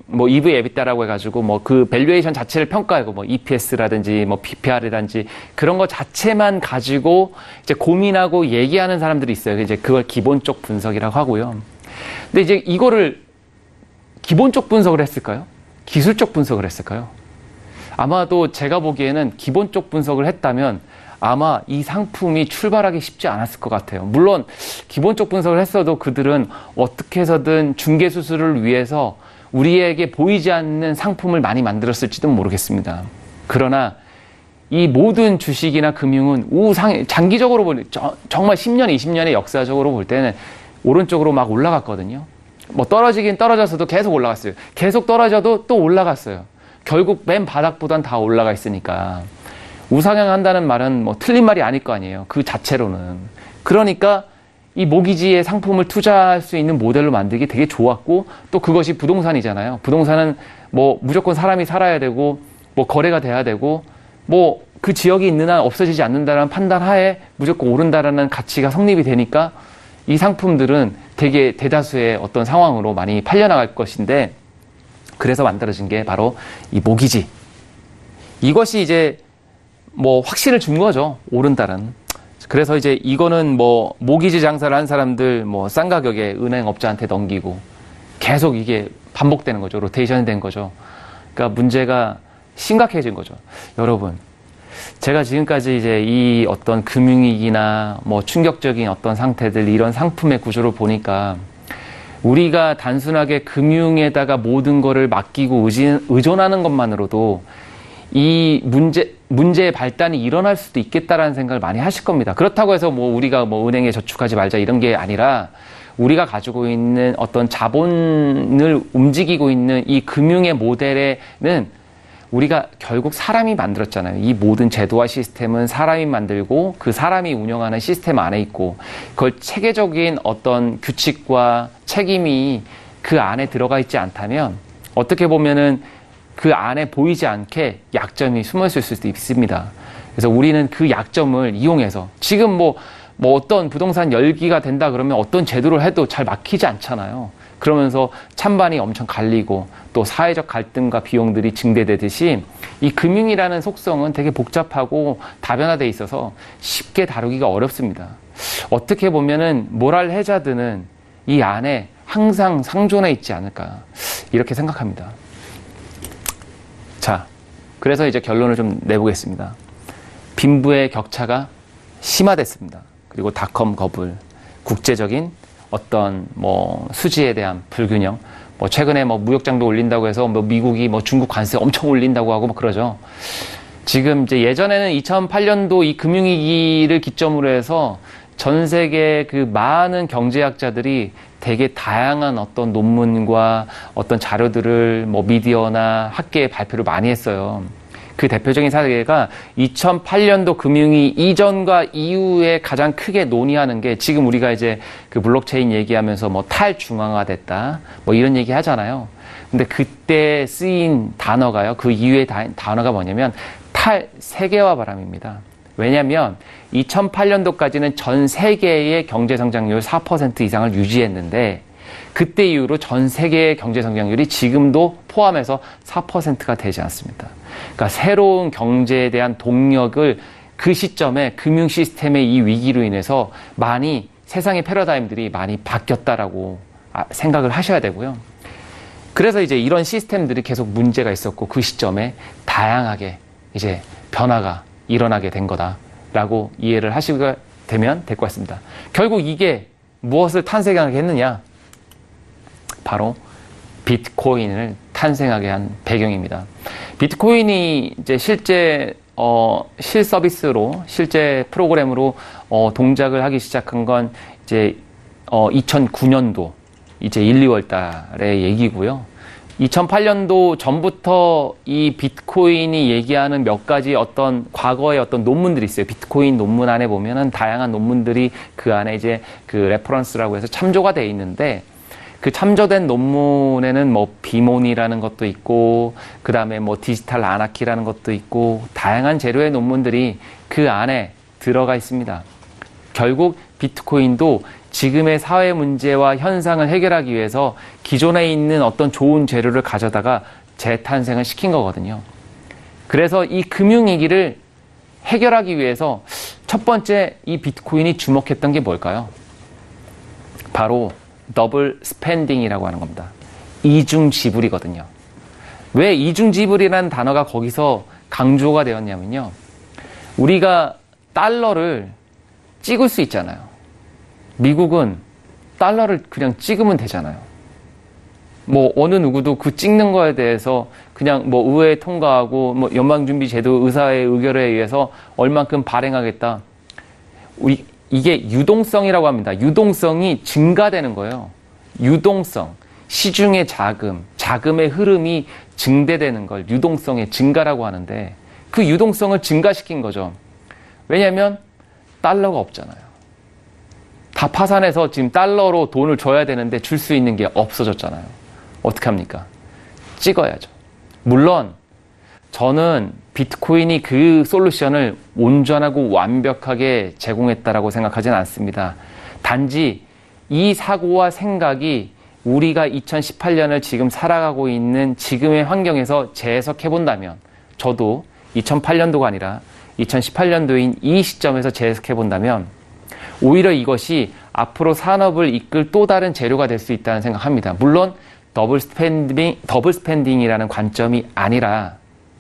[SPEAKER 3] 뭐 이브이 에비타라고 해가지고 뭐 그 밸류에이션 자체를 평가하고 뭐 이피에스라든지 뭐 피피알이라든지 그런 거 자체만 가지고 이제 고민하고 얘기하는 사람들이 있어요. 이제 그걸 기본적 분석이라고 하고요. 근데 이제 이거를 기본적 분석을 했을까요? 기술적 분석을 했을까요? 아마도 제가 보기에는 기본적 분석을 했다면 아마 이 상품이 출발하기 쉽지 않았을 것 같아요. 물론 기본적 분석을 했어도 그들은 어떻게 해서든 중개수수를 위해서 우리에게 보이지 않는 상품을 많이 만들었을지도 모르겠습니다. 그러나 이 모든 주식이나 금융은 우상, 장기적으로 보니 정말 십 년, 이십 년의 역사적으로 볼 때는 오른쪽으로 막 올라갔거든요. 뭐 떨어지긴 떨어져서도 계속 올라갔어요. 계속 떨어져도 또 올라갔어요. 결국 맨 바닥보단 다 올라가 있으니까 우상향한다는 말은 뭐 틀린 말이 아닐 거 아니에요. 그 자체로는. 그러니까 이 모기지에 상품을 투자할 수 있는 모델로 만들기 되게 좋았고 또 그것이 부동산이잖아요. 부동산은 뭐 무조건 사람이 살아야 되고 뭐 거래가 돼야 되고 뭐 그 지역이 있는 한 없어지지 않는다는 판단 하에 무조건 오른다라는 가치가 성립이 되니까 이 상품들은 되게 대다수의 어떤 상황으로 많이 팔려나갈 것인데 그래서 만들어진 게 바로 이 모기지. 이것이 이제 뭐 확신을 준 거죠. 오른다는. 그래서 이제 이거는 뭐 모기지 장사를 한 사람들 뭐 싼 가격에 은행 업자한테 넘기고 계속 이게 반복되는 거죠. 로테이션이 된 거죠. 그러니까 문제가 심각해진 거죠. 여러분, 제가 지금까지 이제 이 어떤 금융위기나 뭐 충격적인 어떤 상태들 이런 상품의 구조를 보니까 우리가 단순하게 금융에다가 모든 거를 맡기고 의진, 의존하는 것만으로도 이 문제, 문제의 발단이 일어날 수도 있겠다라는 생각을 많이 하실 겁니다. 그렇다고 해서 뭐 우리가 뭐 은행에 저축하지 말자 이런 게 아니라 우리가 가지고 있는 어떤 자본을 움직이고 있는 이 금융의 모델에는 우리가 결국 사람이 만들었잖아요. 이 모든 제도와 시스템은 사람이 만들고 그 사람이 운영하는 시스템 안에 있고 그걸 체계적인 어떤 규칙과 책임이 그 안에 들어가 있지 않다면 어떻게 보면은 그 안에 보이지 않게 약점이 숨어 있을 수도 있습니다. 그래서 우리는 그 약점을 이용해서 지금 뭐, 뭐 어떤 부동산 열기가 된다 그러면 어떤 제도를 해도 잘 막히지 않잖아요. 그러면서 찬반이 엄청 갈리고 또 사회적 갈등과 비용들이 증대되듯이 이 금융이라는 속성은 되게 복잡하고 다변화되어 있어서 쉽게 다루기가 어렵습니다. 어떻게 보면은 모랄 해자드는 이 안에 항상 상존해 있지 않을까 이렇게 생각합니다. 자, 그래서 이제 결론을 좀 내보겠습니다. 빈부의 격차가 심화됐습니다. 그리고 닷컴 버블, 국제적인 어떤 뭐 수지에 대한 불균형, 뭐 최근에 뭐 무역장도 올린다고 해서 뭐 미국이 뭐 중국 관세 엄청 올린다고 하고 막 그러죠. 지금 이제 예전에는 이천팔 년도 이 금융위기를 기점으로 해서 전 세계 그 많은 경제학자들이 되게 다양한 어떤 논문과 어떤 자료들을 뭐 미디어나 학계에 발표를 많이 했어요. 그 대표적인 사례가 이천팔 년도 금융위 이전과 이후에 가장 크게 논의하는 게 지금 우리가 이제 그 블록체인 얘기하면서 뭐 탈중앙화 됐다 뭐 이런 얘기 하잖아요. 근데 그때 쓰인 단어가요. 그 이후의 단어가 뭐냐면 탈세계화 바람입니다. 왜냐하면 이천팔 년도까지는 전 세계의 경제 성장률 사 퍼센트 이상을 유지했는데 그때 이후로 전 세계의 경제 성장률이 지금도 포함해서 사 퍼센트가 되지 않습니다. 그러니까 새로운 경제에 대한 동력을 그 시점에 금융 시스템의 이 위기로 인해서 많이 세상의 패러다임들이 많이 바뀌었다라고 생각을 하셔야 되고요. 그래서 이제 이런 시스템들이 계속 문제가 있었고 그 시점에 다양하게 이제 변화가 일어나게 된 거다라고 이해를 하시게 되면 될 것 같습니다. 결국 이게 무엇을 탄생하게 했느냐? 바로 비트코인을 탄생하게 한 배경입니다. 비트코인이 이제 실제 어, 실서비스로 실제 프로그램으로 어, 동작을 하기 시작한 건 이제 어, 이천구 년도 이제 일, 이월 달의 얘기고요. 이천팔 년도 전부터 이 비트코인이 얘기하는 몇 가지 어떤 과거의 어떤 논문들이 있어요. 비트코인 논문 안에 보면은 다양한 논문들이 그 안에 이제 그 레퍼런스라고 해서 참조가 돼 있는데 그 참조된 논문에는 뭐 비몬이라는 것도 있고 그 다음에 뭐 디지털 아나키라는 것도 있고 다양한 재료의 논문들이 그 안에 들어가 있습니다. 결국 비트코인도 지금의 사회 문제와 현상을 해결하기 위해서 기존에 있는 어떤 좋은 재료를 가져다가 재탄생을 시킨 거거든요. 그래서 이 금융위기를 해결하기 위해서 첫 번째 이 비트코인이 주목했던 게 뭘까요? 바로 더블 스펜딩이라고 하는 겁니다. 이중 지불이거든요. 왜 이중 지불이라는 단어가 거기서 강조가 되었냐면요. 우리가 달러를 찍을 수 있잖아요. 미국은 달러를 그냥 찍으면 되잖아요. 뭐 어느 누구도 그 찍는 거에 대해서 그냥 뭐 의회에 통과하고 뭐 연방준비제도 의사의 의결에 의해서 얼만큼 발행하겠다. 이게 유동성이라고 합니다. 유동성이 증가되는 거예요. 유동성. 시중의 자금, 자금의 흐름이 증대되는 걸 유동성의 증가라고 하는데 그 유동성을 증가시킨 거죠. 왜냐하면 달러가 없잖아요. 다 파산해서 지금 달러로 돈을 줘야 되는데 줄 수 있는 게 없어졌잖아요. 어떻게 합니까? 찍어야죠. 물론 저는 비트코인이 그 솔루션을 온전하고 완벽하게 제공했다라고 생각하지는 않습니다. 단지 이 사고와 생각이 우리가 이천십팔 년을 지금 살아가고 있는 지금의 환경에서 재해석해 본다면, 저도 이천팔 년도가 아니라 이천십팔 년도인 이 시점에서 재해석해 본다면 오히려 이것이 앞으로 산업을 이끌 또 다른 재료가 될 수 있다는 생각합니다. 물론 더블 스펜딩, 더블 스펜딩이라는 관점이 아니라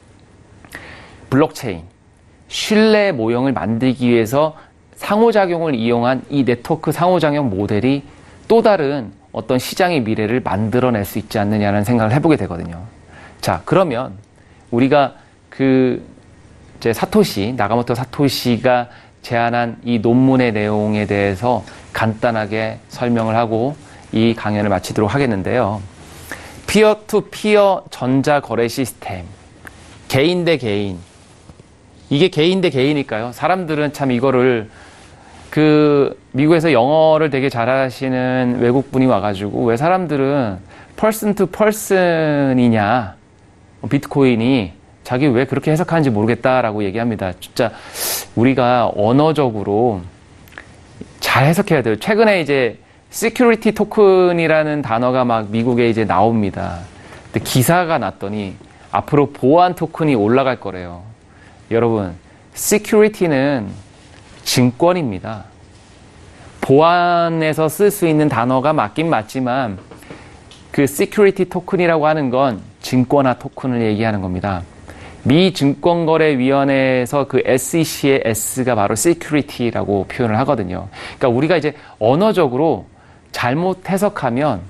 [SPEAKER 3] 블록체인, 신뢰 모형을 만들기 위해서 상호작용을 이용한 이 네트워크 상호작용 모델이 또 다른 어떤 시장의 미래를 만들어낼 수 있지 않느냐는 생각을 해보게 되거든요. 자, 그러면 우리가 그 이제 사토시, 나가모토 사토시가 제안한 이 논문의 내용에 대해서 간단하게 설명을 하고 이 강연을 마치도록 하겠는데요. 피어 투 피어 전자거래 시스템, 개인 대 개인. 이게 개인 대 개인일까요? 사람들은 참 이거를 그 미국에서 영어를 되게 잘하시는 외국분이 와가지고 왜 사람들은 person to person이냐, 비트코인이 자기 왜 그렇게 해석하는지 모르겠다라고 얘기합니다. 진짜 우리가 언어적으로 잘 해석해야 돼요. 최근에 이제 시큐리티 토큰이라는 단어가 막 미국에 이제 나옵니다. 근데 기사가 났더니 앞으로 보안 토큰이 올라갈 거래요. 여러분, 시큐리티는 증권입니다. 보안에서 쓸 수 있는 단어가 맞긴 맞지만 그 시큐리티 토큰이라고 하는 건 증권화 토큰을 얘기하는 겁니다. 미 증권거래위원회에서 그 에스이씨의 S가 바로 시큐리티라고 표현을 하거든요. 그러니까 우리가 이제 언어적으로 잘못 해석하면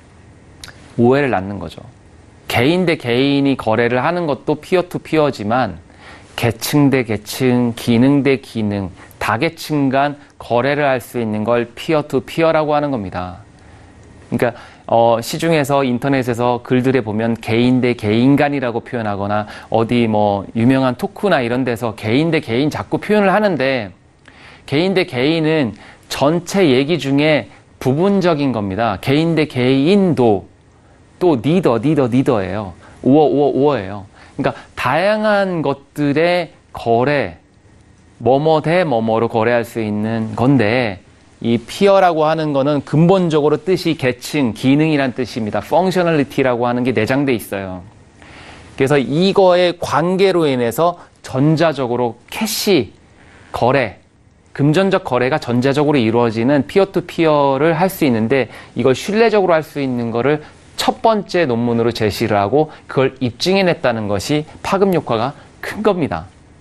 [SPEAKER 3] 오해를 낳는 거죠. 개인 대 개인이 거래를 하는 것도 피어 투 피어지만 계층 대 계층, 기능 대 기능, 다계층 간 거래를 할 수 있는 걸 피어 투 피어라고 하는 겁니다. 그러니까 어, 시중에서 인터넷에서 글들에 보면 개인 대 개인 간이라고 표현하거나 어디 뭐 유명한 토크나 이런 데서 개인 대 개인 자꾸 표현을 하는데 개인 대 개인은 전체 얘기 중에 부분적인 겁니다. 개인 대 개인도 또 니더, 니더, 니더예요. 우어, 우어, 우어예요. 그러니까 다양한 것들의 거래, 뭐뭐 대 뭐뭐로 거래할 수 있는 건데 이 피어라고 하는 거는 근본적으로 뜻이 계층, 기능이란 뜻입니다. 펑셔널리티라고 하는 게 내장돼 있어요. 그래서 이거의 관계로 인해서 전자적으로 캐시, 거래, 금전적 거래가 전자적으로 이루어지는 피어 투 피어를 할 수 있는데 이걸 신뢰적으로 할 수 있는 거를 첫 번째 논문으로 제시를 하고 그걸 입증해냈다는 것이 파급 효과가 큰 겁니다.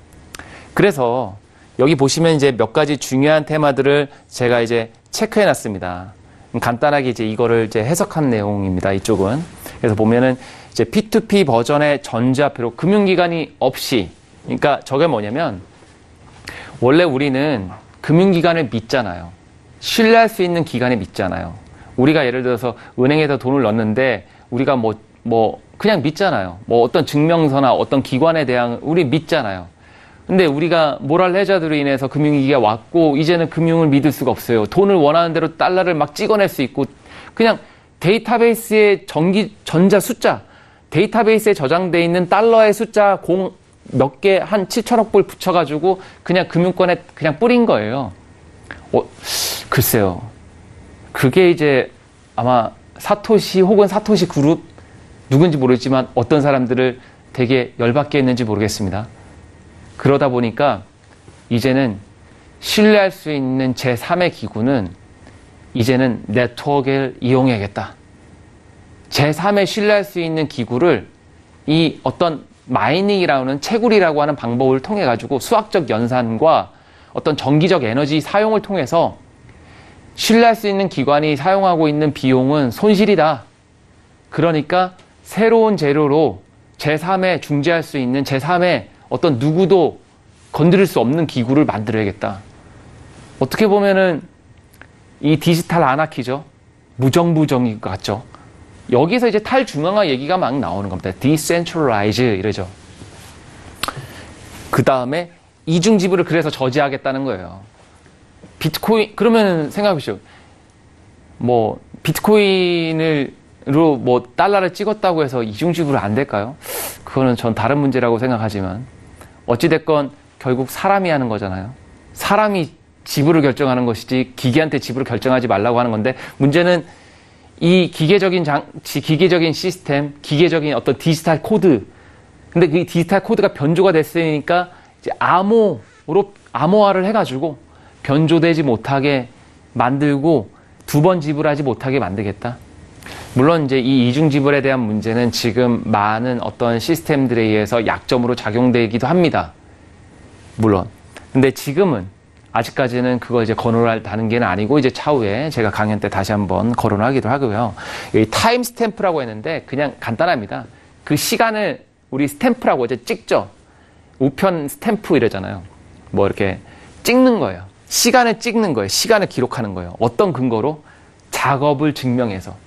[SPEAKER 3] 그래서 여기 보시면 이제 몇 가지 중요한 테마들을 제가 이제 체크해 놨습니다. 간단하게 이제 이거를 이제 해석한 내용입니다. 이쪽은. 그래서 보면은 이제 피 투 피 버전의 전자화폐로 금융기관이 없이, 그러니까 저게 뭐냐면 원래 우리는 금융기관을 믿잖아요. 신뢰할 수 있는 기관에 믿잖아요. 우리가 예를 들어서 은행에다 돈을 넣는데 우리가 뭐, 뭐, 그냥 믿잖아요. 뭐 어떤 증명서나 어떤 기관에 대한 우리 믿잖아요. 근데 우리가 모랄 해저드로 인해서 금융위기가 왔고 이제는 금융을 믿을 수가 없어요. 돈을 원하는 대로 달러를 막 찍어낼 수 있고 그냥 데이터베이스의 전기, 전자 숫자, 데이터베이스에 저장돼 있는 달러의 숫자 공 몇 개 한 칠천억 불 붙여가지고 그냥 금융권에 그냥 뿌린 거예요. 어, 글쎄요. 그게 이제 아마 사토시 혹은 사토시 그룹 누군지 모르겠지만 어떤 사람들을 되게 열받게 했는지 모르겠습니다. 그러다 보니까 이제는 신뢰할 수 있는 제삼의 기구는 이제는 네트워크를 이용해야겠다. 제삼의 신뢰할 수 있는 기구를 이 어떤 마이닝이라고 하는 채굴이라고 하는 방법을 통해 가지고 수학적 연산과 어떤 전기적 에너지 사용을 통해서 신뢰할 수 있는 기관이 사용하고 있는 비용은 손실이다. 그러니까 새로운 재료로 제삼에 중재할 수 있는 제삼의 어떤 누구도 건드릴 수 없는 기구를 만들어야겠다. 어떻게 보면은 이 디지털 아나키죠. 무정부정인 것 같죠. 여기서 이제 탈중앙화 얘기가 막 나오는 겁니다. 디센트럴라이즈 이러죠. 그 다음에 이중 지불을 그래서 저지하겠다는 거예요. 비트코인 그러면 생각해 보시죠. 뭐 비트코인으로 뭐 달러를 찍었다고 해서 이중 지불은 안 될까요? 그거는 전 다른 문제라고 생각하지만 어찌 됐건 결국 사람이 하는 거잖아요. 사람이 지불을 결정하는 것이지 기계한테 지불을 결정하지 말라고 하는 건데 문제는 이 기계적인 장치, 기계적인 시스템, 기계적인 어떤 디지털 코드. 근데 그 디지털 코드가 변조가 됐으니까 이제 암호로 암호화를 해가지고 변조되지 못하게 만들고 두 번 지불하지 못하게 만들겠다. 물론 이제 이 이중 지불에 대한 문제는 지금 많은 어떤 시스템들에 의해서 약점으로 작용되기도 합니다. 물론. 근데 지금은 아직까지는 그걸 이제 거론할 단계는 아니고 이제 차후에 제가 강연 때 다시 한번 거론하기도 하고요. 이 타임 스탬프라고 했는데 그냥 간단합니다. 그 시간을 우리 스탬프라고 이제 찍죠. 우편 스탬프 이러잖아요. 뭐 이렇게 찍는 거예요. 시간을 찍는 거예요. 시간을 기록하는 거예요. 어떤 근거로? 작업을 증명해서.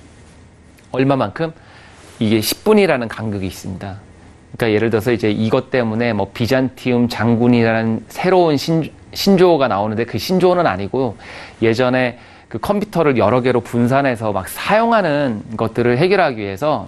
[SPEAKER 3] 얼마만큼? 이게 십 분이라는 간극이 있습니다. 그러니까 예를 들어서 이제 이것 때문에 뭐 비잔티움 장군이라는 새로운 신, 신조어가 나오는데 그 신조어는 아니고 예전에 그 컴퓨터를 여러 개로 분산해서 막 사용하는 것들을 해결하기 위해서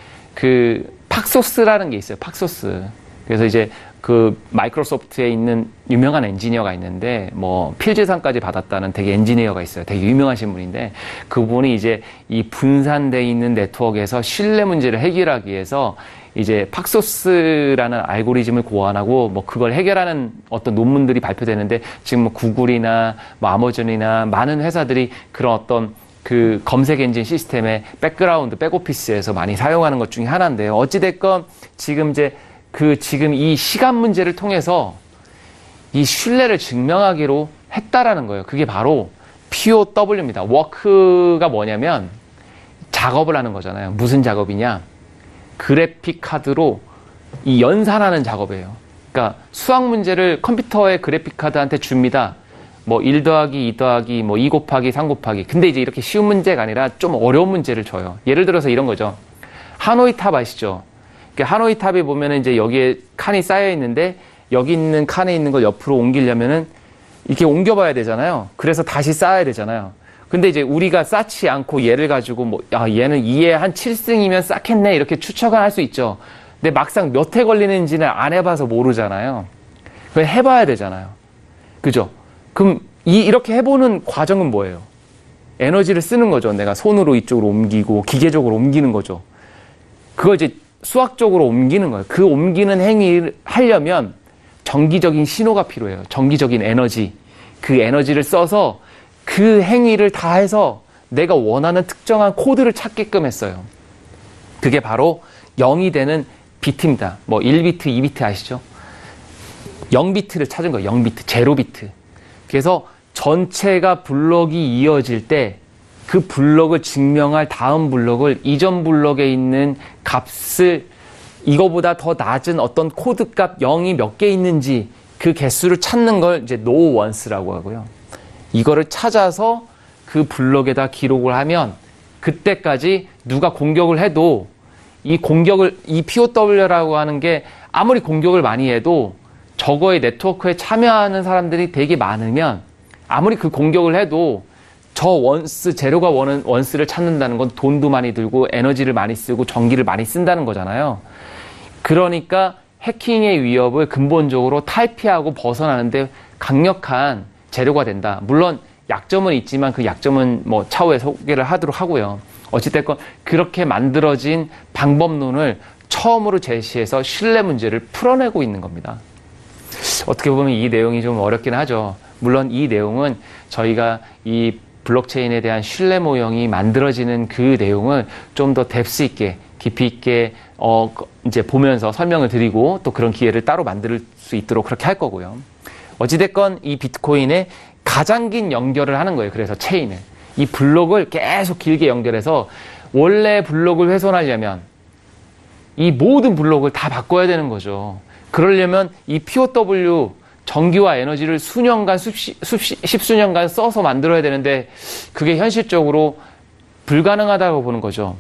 [SPEAKER 3] 그 팍소스라는 게 있어요. 팍소스. 그래서 이제 그 마이크로소프트에 있는 유명한 엔지니어가 있는데 뭐 필즈상까지 받았다는 되게 엔지니어가 있어요. 되게 유명하신 분인데 그분이 이제 이 분산되어 있는 네트워크에서 신뢰 문제를 해결하기 위해서 이제 팍소스라는 알고리즘을 고안하고 뭐 그걸 해결하는 어떤 논문들이 발표되는데 지금 뭐 구글이나 뭐 아마존이나 많은 회사들이 그런 어떤 그 검색 엔진 시스템의 백그라운드, 백오피스에서 많이 사용하는 것 중에 하나인데요. 어찌됐건 지금 이제 그 지금 이 시간 문제를 통해서 이 신뢰를 증명하기로 했다라는 거예요. 그게 바로 피오더블유입니다. 워크가 뭐냐면 작업을 하는 거잖아요. 무슨 작업이냐? 그래픽 카드로 이 연산하는 작업이에요. 그러니까 수학 문제를 컴퓨터에 그래픽 카드한테 줍니다. 뭐 일 더하기 이 더하기 뭐 이 곱하기 삼 곱하기. 근데 이제 이렇게 쉬운 문제가 아니라 좀 어려운 문제를 줘요. 예를 들어서 이런 거죠. 하노이 탑 아시죠? 그러니까 하노이 탑에 보면은 이제 여기에 칸이 쌓여 있는데 여기 있는 칸에 있는 걸 옆으로 옮기려면은 이렇게 옮겨봐야 되잖아요. 그래서 다시 쌓아야 되잖아요. 근데 이제 우리가 쌓지 않고 얘를 가지고 뭐, 야, 얘는 이에 한 칠 승이면 쌓겠네. 이렇게 추측을 할 수 있죠. 근데 막상 몇 회 걸리는지는 안 해봐서 모르잖아요. 그걸 해봐야 되잖아요. 그죠? 그럼 이, 이렇게 해보는 과정은 뭐예요? 에너지를 쓰는 거죠. 내가 손으로 이쪽으로 옮기고 기계적으로 옮기는 거죠. 그걸 이제 수학적으로 옮기는 거예요. 그 옮기는 행위를 하려면 정기적인 신호가 필요해요. 정기적인 에너지. 그 에너지를 써서 그 행위를 다 해서 내가 원하는 특정한 코드를 찾게끔 했어요. 그게 바로 영이 되는 비트입니다. 뭐 일 비트, 이 비트 아시죠? 영 비트를 찾은 거예요. 영 비트, 제로 비트. 그래서 전체가 블럭이 이어질 때 그 블럭을 증명할 다음 블럭을 이전 블럭에 있는 값을 이거보다 더 낮은 어떤 코드 값 영이 몇 개 있는지 그 개수를 찾는 걸 이제 no once라고 하고요. 이거를 찾아서 그 블럭에다 기록을 하면 그때까지 누가 공격을 해도 이 공격을, 이 피오더블유라고 하는 게 아무리 공격을 많이 해도 저거의 네트워크에 참여하는 사람들이 되게 많으면 아무리 그 공격을 해도 저 원스, 재료가 원은 원스를 찾는다는 건 돈도 많이 들고 에너지를 많이 쓰고 전기를 많이 쓴다는 거잖아요. 그러니까 해킹의 위협을 근본적으로 탈피하고 벗어나는데 강력한 재료가 된다. 물론 약점은 있지만 그 약점은 뭐 차후에 소개를 하도록 하고요. 어찌됐건 그렇게 만들어진 방법론을 처음으로 제시해서 신뢰 문제를 풀어내고 있는 겁니다. 어떻게 보면 이 내용이 좀 어렵긴 하죠. 물론 이 내용은 저희가 이 블록체인에 대한 신뢰 모형이 만들어지는 그 내용을 좀 더 뎁스 있게, 깊이 있게 어 이제 보면서 설명을 드리고 또 그런 기회를 따로 만들 수 있도록 그렇게 할 거고요. 어찌됐건 이 비트코인의 가장 긴 연결을 하는 거예요. 그래서 체인을. 이 블록을 계속 길게 연결해서 원래 블록을 훼손하려면 이 모든 블록을 다 바꿔야 되는 거죠. 그러려면 이 피오더블유 전기와 에너지를 수년간, 수십, 수십, 십수년간 써서 만들어야 되는데 그게 현실적으로 불가능하다고 보는 거죠.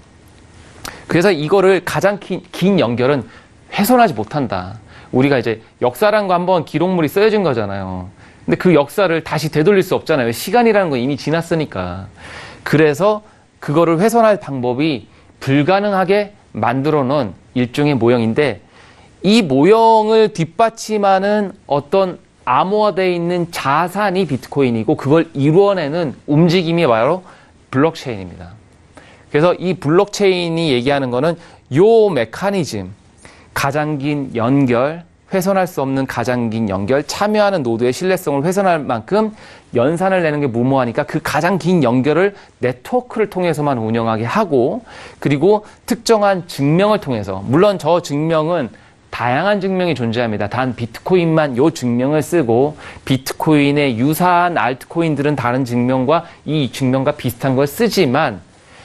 [SPEAKER 3] 그래서 이거를 가장 긴, 긴 연결은 훼손하지 못한다. 우리가 이제 역사란 거 한번 기록물이 쓰여진 거잖아요. 근데 그 역사를 다시 되돌릴 수 없잖아요. 시간이라는 건 이미 지났으니까. 그래서 그거를 훼손할 방법이 불가능하게 만들어 놓은 일종의 모형인데 이 모형을 뒷받침하는 어떤 암호화되어 있는 자산이 비트코인이고 그걸 이루어내는 움직임이 바로 블록체인입니다. 그래서 이 블록체인이 얘기하는 거는 요 메커니즘, 가장 긴 연결, 훼손할 수 없는 가장 긴 연결, 참여하는 노드의 신뢰성을 훼손할 만큼 연산을 내는 게 무모하니까 그 가장 긴 연결을 네트워크를 통해서만 운영하게 하고 그리고 특정한 증명을 통해서 물론 저 증명은 다양한 증명이 존재합니다. 단 비트코인만 요 증명을 쓰고 비트코인의 유사한 알트코인들은 다른 증명과 이 증명과 비슷한 걸 쓰지만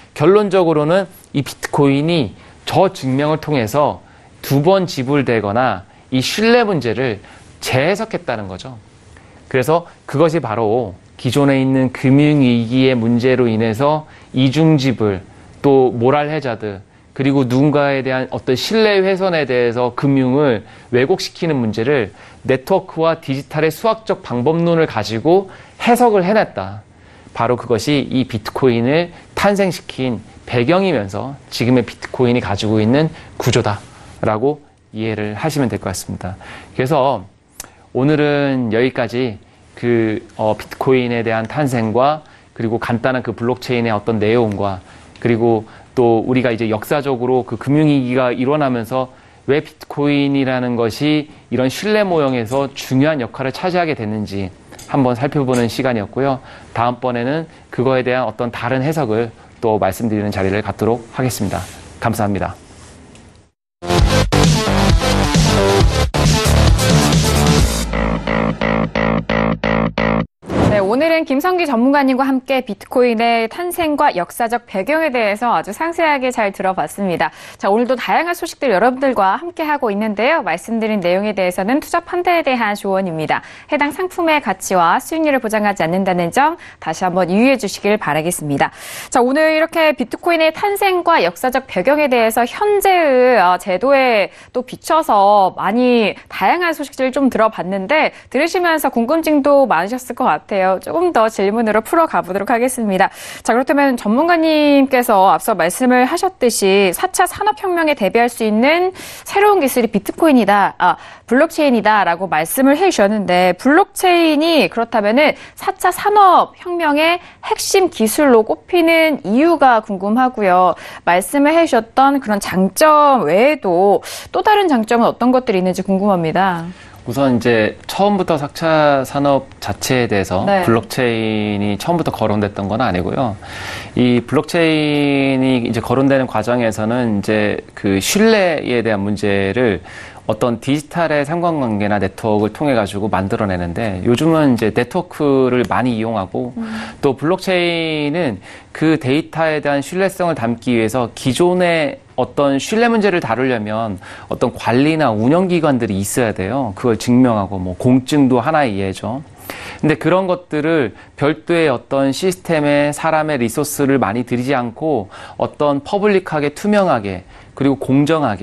[SPEAKER 3] 결론적으로는 이 비트코인이 저 증명을 통해서 두 번 지불되거나 이 신뢰 문제를 재해석했다는 거죠. 그래서 그것이 바로 기존에 있는 금융위기의 문제로 인해서 이중지불, 또 모랄 해자드, 그리고 누군가에 대한 어떤 신뢰 훼손에 대해서 금융을 왜곡시키는 문제를 네트워크와 디지털의 수학적 방법론을 가지고 해석을 해냈다. 바로 그것이 이 비트코인을 탄생시킨 배경이면서 지금의 비트코인이 가지고 있는 구조다라고 이해를 하시면 될 것 같습니다. 그래서 오늘은 여기까지 그 어, 비트코인에 대한 탄생과 그리고 간단한 그 블록체인의 어떤 내용과 그리고 또 우리가 이제 역사적으로 그 금융위기가 일어나면서 왜 비트코인이라는 것이 이런 신뢰 모형에서 중요한 역할을 차지하게 됐는지 한번 살펴보는 시간이었고요. 다음번에는 그거에 대한 어떤 다른 해석을 또 말씀드리는 자리를 갖도록 하겠습니다. 감사합니다.
[SPEAKER 2] 네, 오늘은 김성기 전문가님과 함께 비트코인의 탄생과 역사적 배경에 대해서 아주 상세하게 잘 들어봤습니다. 자, 오늘도 다양한 소식들 여러분들과 함께 하고 있는데요. 말씀드린 내용에 대해서는 투자 판단에 대한 조언입니다. 해당 상품의 가치와 수익률을 보장하지 않는다는 점 다시 한번 유의해 주시길 바라겠습니다. 자, 오늘 이렇게 비트코인의 탄생과 역사적 배경에 대해서 현재의 제도에 또 비춰서 많이 다양한 소식들을 좀 들어봤는데 들으시면서 궁금증도 많으셨을 것 같아요. 조금 더 질문으로 풀어가 보도록 하겠습니다. 자, 그렇다면 전문가님께서 앞서 말씀을 하셨듯이 사 차 산업혁명에 대비할 수 있는 새로운 기술이 비트코인이다, 아, 블록체인이다라고 말씀을 해 주셨는데 블록체인이 그렇다면은 사 차 산업혁명의 핵심 기술로 꼽히는 이유가 궁금하고요. 말씀을 해 주셨던 그런 장점 외에도 또 다른 장점은 어떤 것들이 있는지 궁금합니다.
[SPEAKER 3] 우선 이제 처음부터 사 차 산업 자체에 대해서
[SPEAKER 2] 네.
[SPEAKER 3] 블록체인이 처음부터 거론됐던 건 아니고요. 이 블록체인이 이제 거론되는 과정에서는 이제 그 신뢰에 대한 문제를 어떤 디지털의 상관관계나 네트워크를 통해 가지고 만들어내는데 요즘은 이제 네트워크를 많이 이용하고 음. 또 블록체인은 그 데이터에 대한 신뢰성을 담기 위해서 기존의 어떤 신뢰 문제를 다루려면 어떤 관리나 운영기관들이 있어야 돼요. 그걸 증명하고 뭐 공증도 하나의 예죠. 근데 그런 것들을 별도의 어떤 시스템에 사람의 리소스를 많이 들이지 않고 어떤 퍼블릭하게 투명하게 그리고 공정하게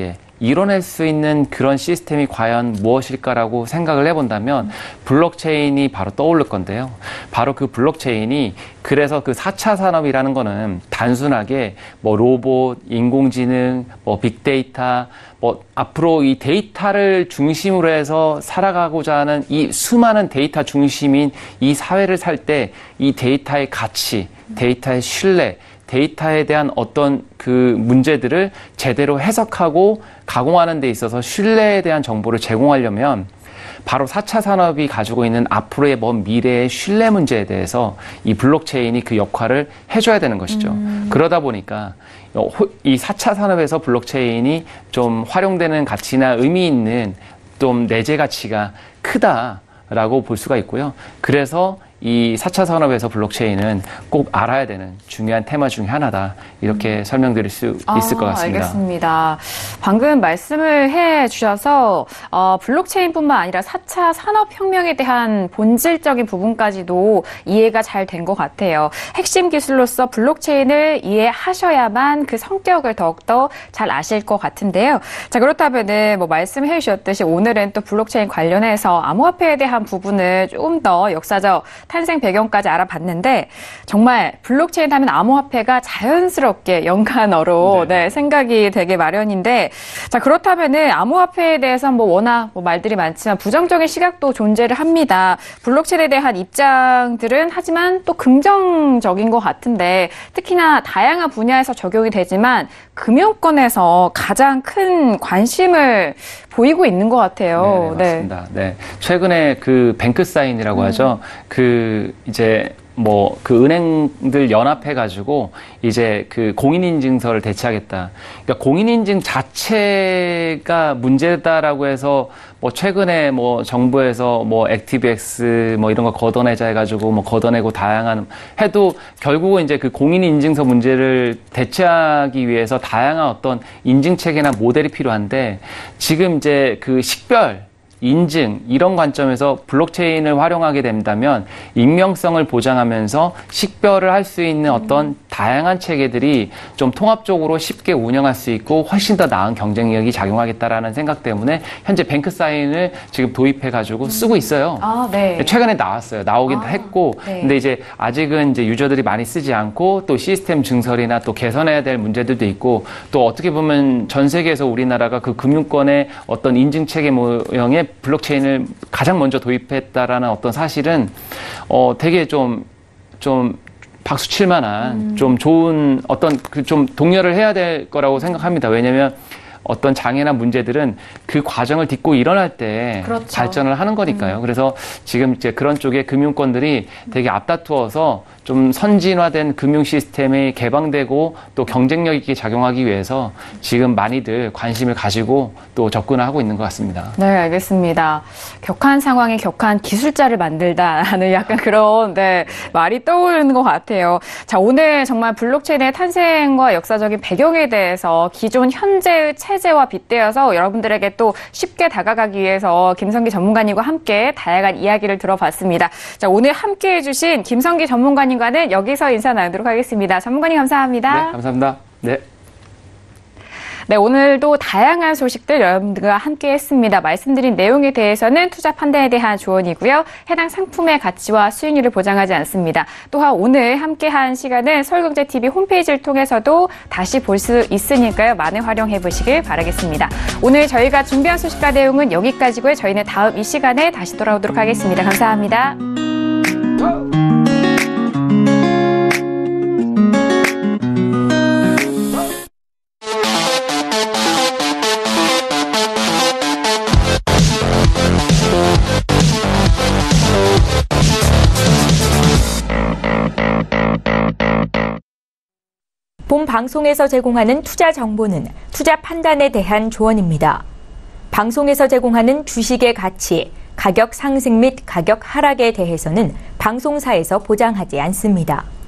[SPEAKER 3] 이뤄낼 수 있는 그런 시스템이 과연 무엇일까라고 생각을 해본다면 블록체인이 바로 떠오를 건데요. 바로 그 블록체인이 그래서 그 사 차 산업이라는 거는 단순하게 뭐 로봇, 인공지능, 뭐 빅데이터, 뭐 앞으로 이 데이터를 중심으로 해서 살아가고자 하는 이 수많은 데이터 중심인 이 사회를 살 때 이 데이터의 가치, 데이터의 신뢰, 데이터에 대한 어떤 그 문제들을 제대로 해석하고 가공하는 데 있어서 신뢰에 대한 정보를 제공하려면 바로 사 차 산업이 가지고 있는 앞으로의 먼 미래의 신뢰 문제에 대해서 이 블록체인이 그 역할을 해줘야 되는 것이죠. 음. 그러다 보니까 이 사 차 산업에서 블록체인이 좀 활용되는 가치나 의미 있는 좀 내재 가치가 크다라고 볼 수가 있고요. 그래서 이 사 차 산업에서 블록체인은 꼭 알아야 되는 중요한 테마 중에 하나다. 이렇게 음. 설명드릴 수 아, 있을 것 같습니다.
[SPEAKER 2] 알겠습니다. 방금 말씀을 해 주셔서 어, 블록체인뿐만 아니라 사 차 산업혁명에 대한 본질적인 부분까지도 이해가 잘 된 것 같아요. 핵심 기술로서 블록체인을 이해하셔야만 그 성격을 더욱더 잘 아실 것 같은데요. 자, 그렇다면은 뭐 말씀해 주셨듯이 오늘은 또 블록체인 관련해서 암호화폐에 대한 부분을 좀 더 역사적 탄생 배경까지 알아봤는데 정말 블록체인 하면 암호화폐가 자연스럽게 연관어로 네. 네, 생각이 되게 마련인데 자 그렇다면은 암호화폐에 대해서 뭐 워낙 뭐 말들이 많지만 부정적인 시각도 존재를 합니다. 블록체인에 대한 입장들은 하지만 또 긍정적인 것 같은데 특히나 다양한 분야에서 적용이 되지만 금융권에서 가장 큰 관심을 보이고 있는 것 같아요.
[SPEAKER 3] 네, 맞습니다. 네. 네. 최근에 그 뱅크사인이라고 음. 하죠. 그 이제 뭐 그 은행들 연합해 가지고 이제 그 공인인증서를 대체하겠다. 그러니까 공인인증 자체가 문제다라고 해서 뭐 최근에 뭐 정부에서 뭐 액티브엑스 뭐 이런 거 걷어내자 해가지고 뭐 걷어내고 다양한 해도 결국은 이제 그 공인인증서 문제를 대체하기 위해서 다양한 어떤 인증 체계나 모델이 필요한데 지금 이제 그 식별 인증 이런 관점에서 블록체인을 활용하게 된다면 익명성을 보장하면서 식별을 할 수 있는 어떤 다양한 체계들이 좀 통합적으로 쉽게 운영할 수 있고 훨씬 더 나은 경쟁력이 작용하겠다라는 생각 때문에 현재 뱅크사인을 지금 도입해가지고 쓰고 있어요.
[SPEAKER 2] 아, 네.
[SPEAKER 3] 최근에 나왔어요. 나오긴 아, 했고 네. 근데 이제 아직은 이제 유저들이 많이 쓰지 않고 또 시스템 증설이나 또 개선해야 될 문제들도 있고 또 어떻게 보면 전 세계에서 우리나라가 그 금융권의 어떤 인증 체계 모형의 블록체인을 가장 먼저 도입했다라는 어떤 사실은 어 되게 좀 좀 박수 칠 만한 음. 좀 좋은 어떤 그 좀 독려를 해야 될 거라고 생각합니다. 왜냐하면 어떤 장애나 문제들은 그 과정을 딛고 일어날 때 그렇죠. 발전을 하는 거니까요. 음. 그래서 지금 이제 그런 쪽에 금융권들이 되게 앞다투어서 좀 선진화된 금융 시스템이 개방되고 또 경쟁력 있게 작용하기 위해서 지금 많이들 관심을 가지고 또 접근을 하고 있는 것 같습니다.
[SPEAKER 2] 네, 알겠습니다. 격한 상황에 격한 기술자를 만들다라는 약간 그런 네, 말이 떠오르는 것 같아요. 자, 오늘 정말 블록체인의 탄생과 역사적인 배경에 대해서 기존 현재의 체제와 빗대어서 여러분들에게 또 쉽게 다가가기 위해서 김성기 전문가님과 함께 다양한 이야기를 들어봤습니다. 자, 오늘 함께 해주신 김성기 전문가님 과는 여기서 인사 나누도록 하겠습니다. 전문가님 감사합니다.
[SPEAKER 3] 네, 감사합니다. 네.
[SPEAKER 2] 네, 오늘도 다양한 소식들 여러분들과 함께 했습니다. 말씀드린 내용에 대해서는 투자 판단에 대한 조언이고요. 해당 상품의 가치와 수익률을 보장하지 않습니다. 또한 오늘 함께한 시간은 서울경제티비 홈페이지를 통해서도 다시 볼 수 있으니까요. 많은 활용해 보시길 바라겠습니다. 오늘 저희가 준비한 소식과 내용은 여기까지고요. 저희는 다음 이 시간에 다시 돌아오도록 하겠습니다. 감사합니다.
[SPEAKER 1] 본 방송에서 제공하는 투자 정보는 투자 판단에 대한 조언입니다. 방송에서 제공하는 주식의 가치, 가격 상승 및 가격 하락에 대해서는 방송사에서 보장하지 않습니다.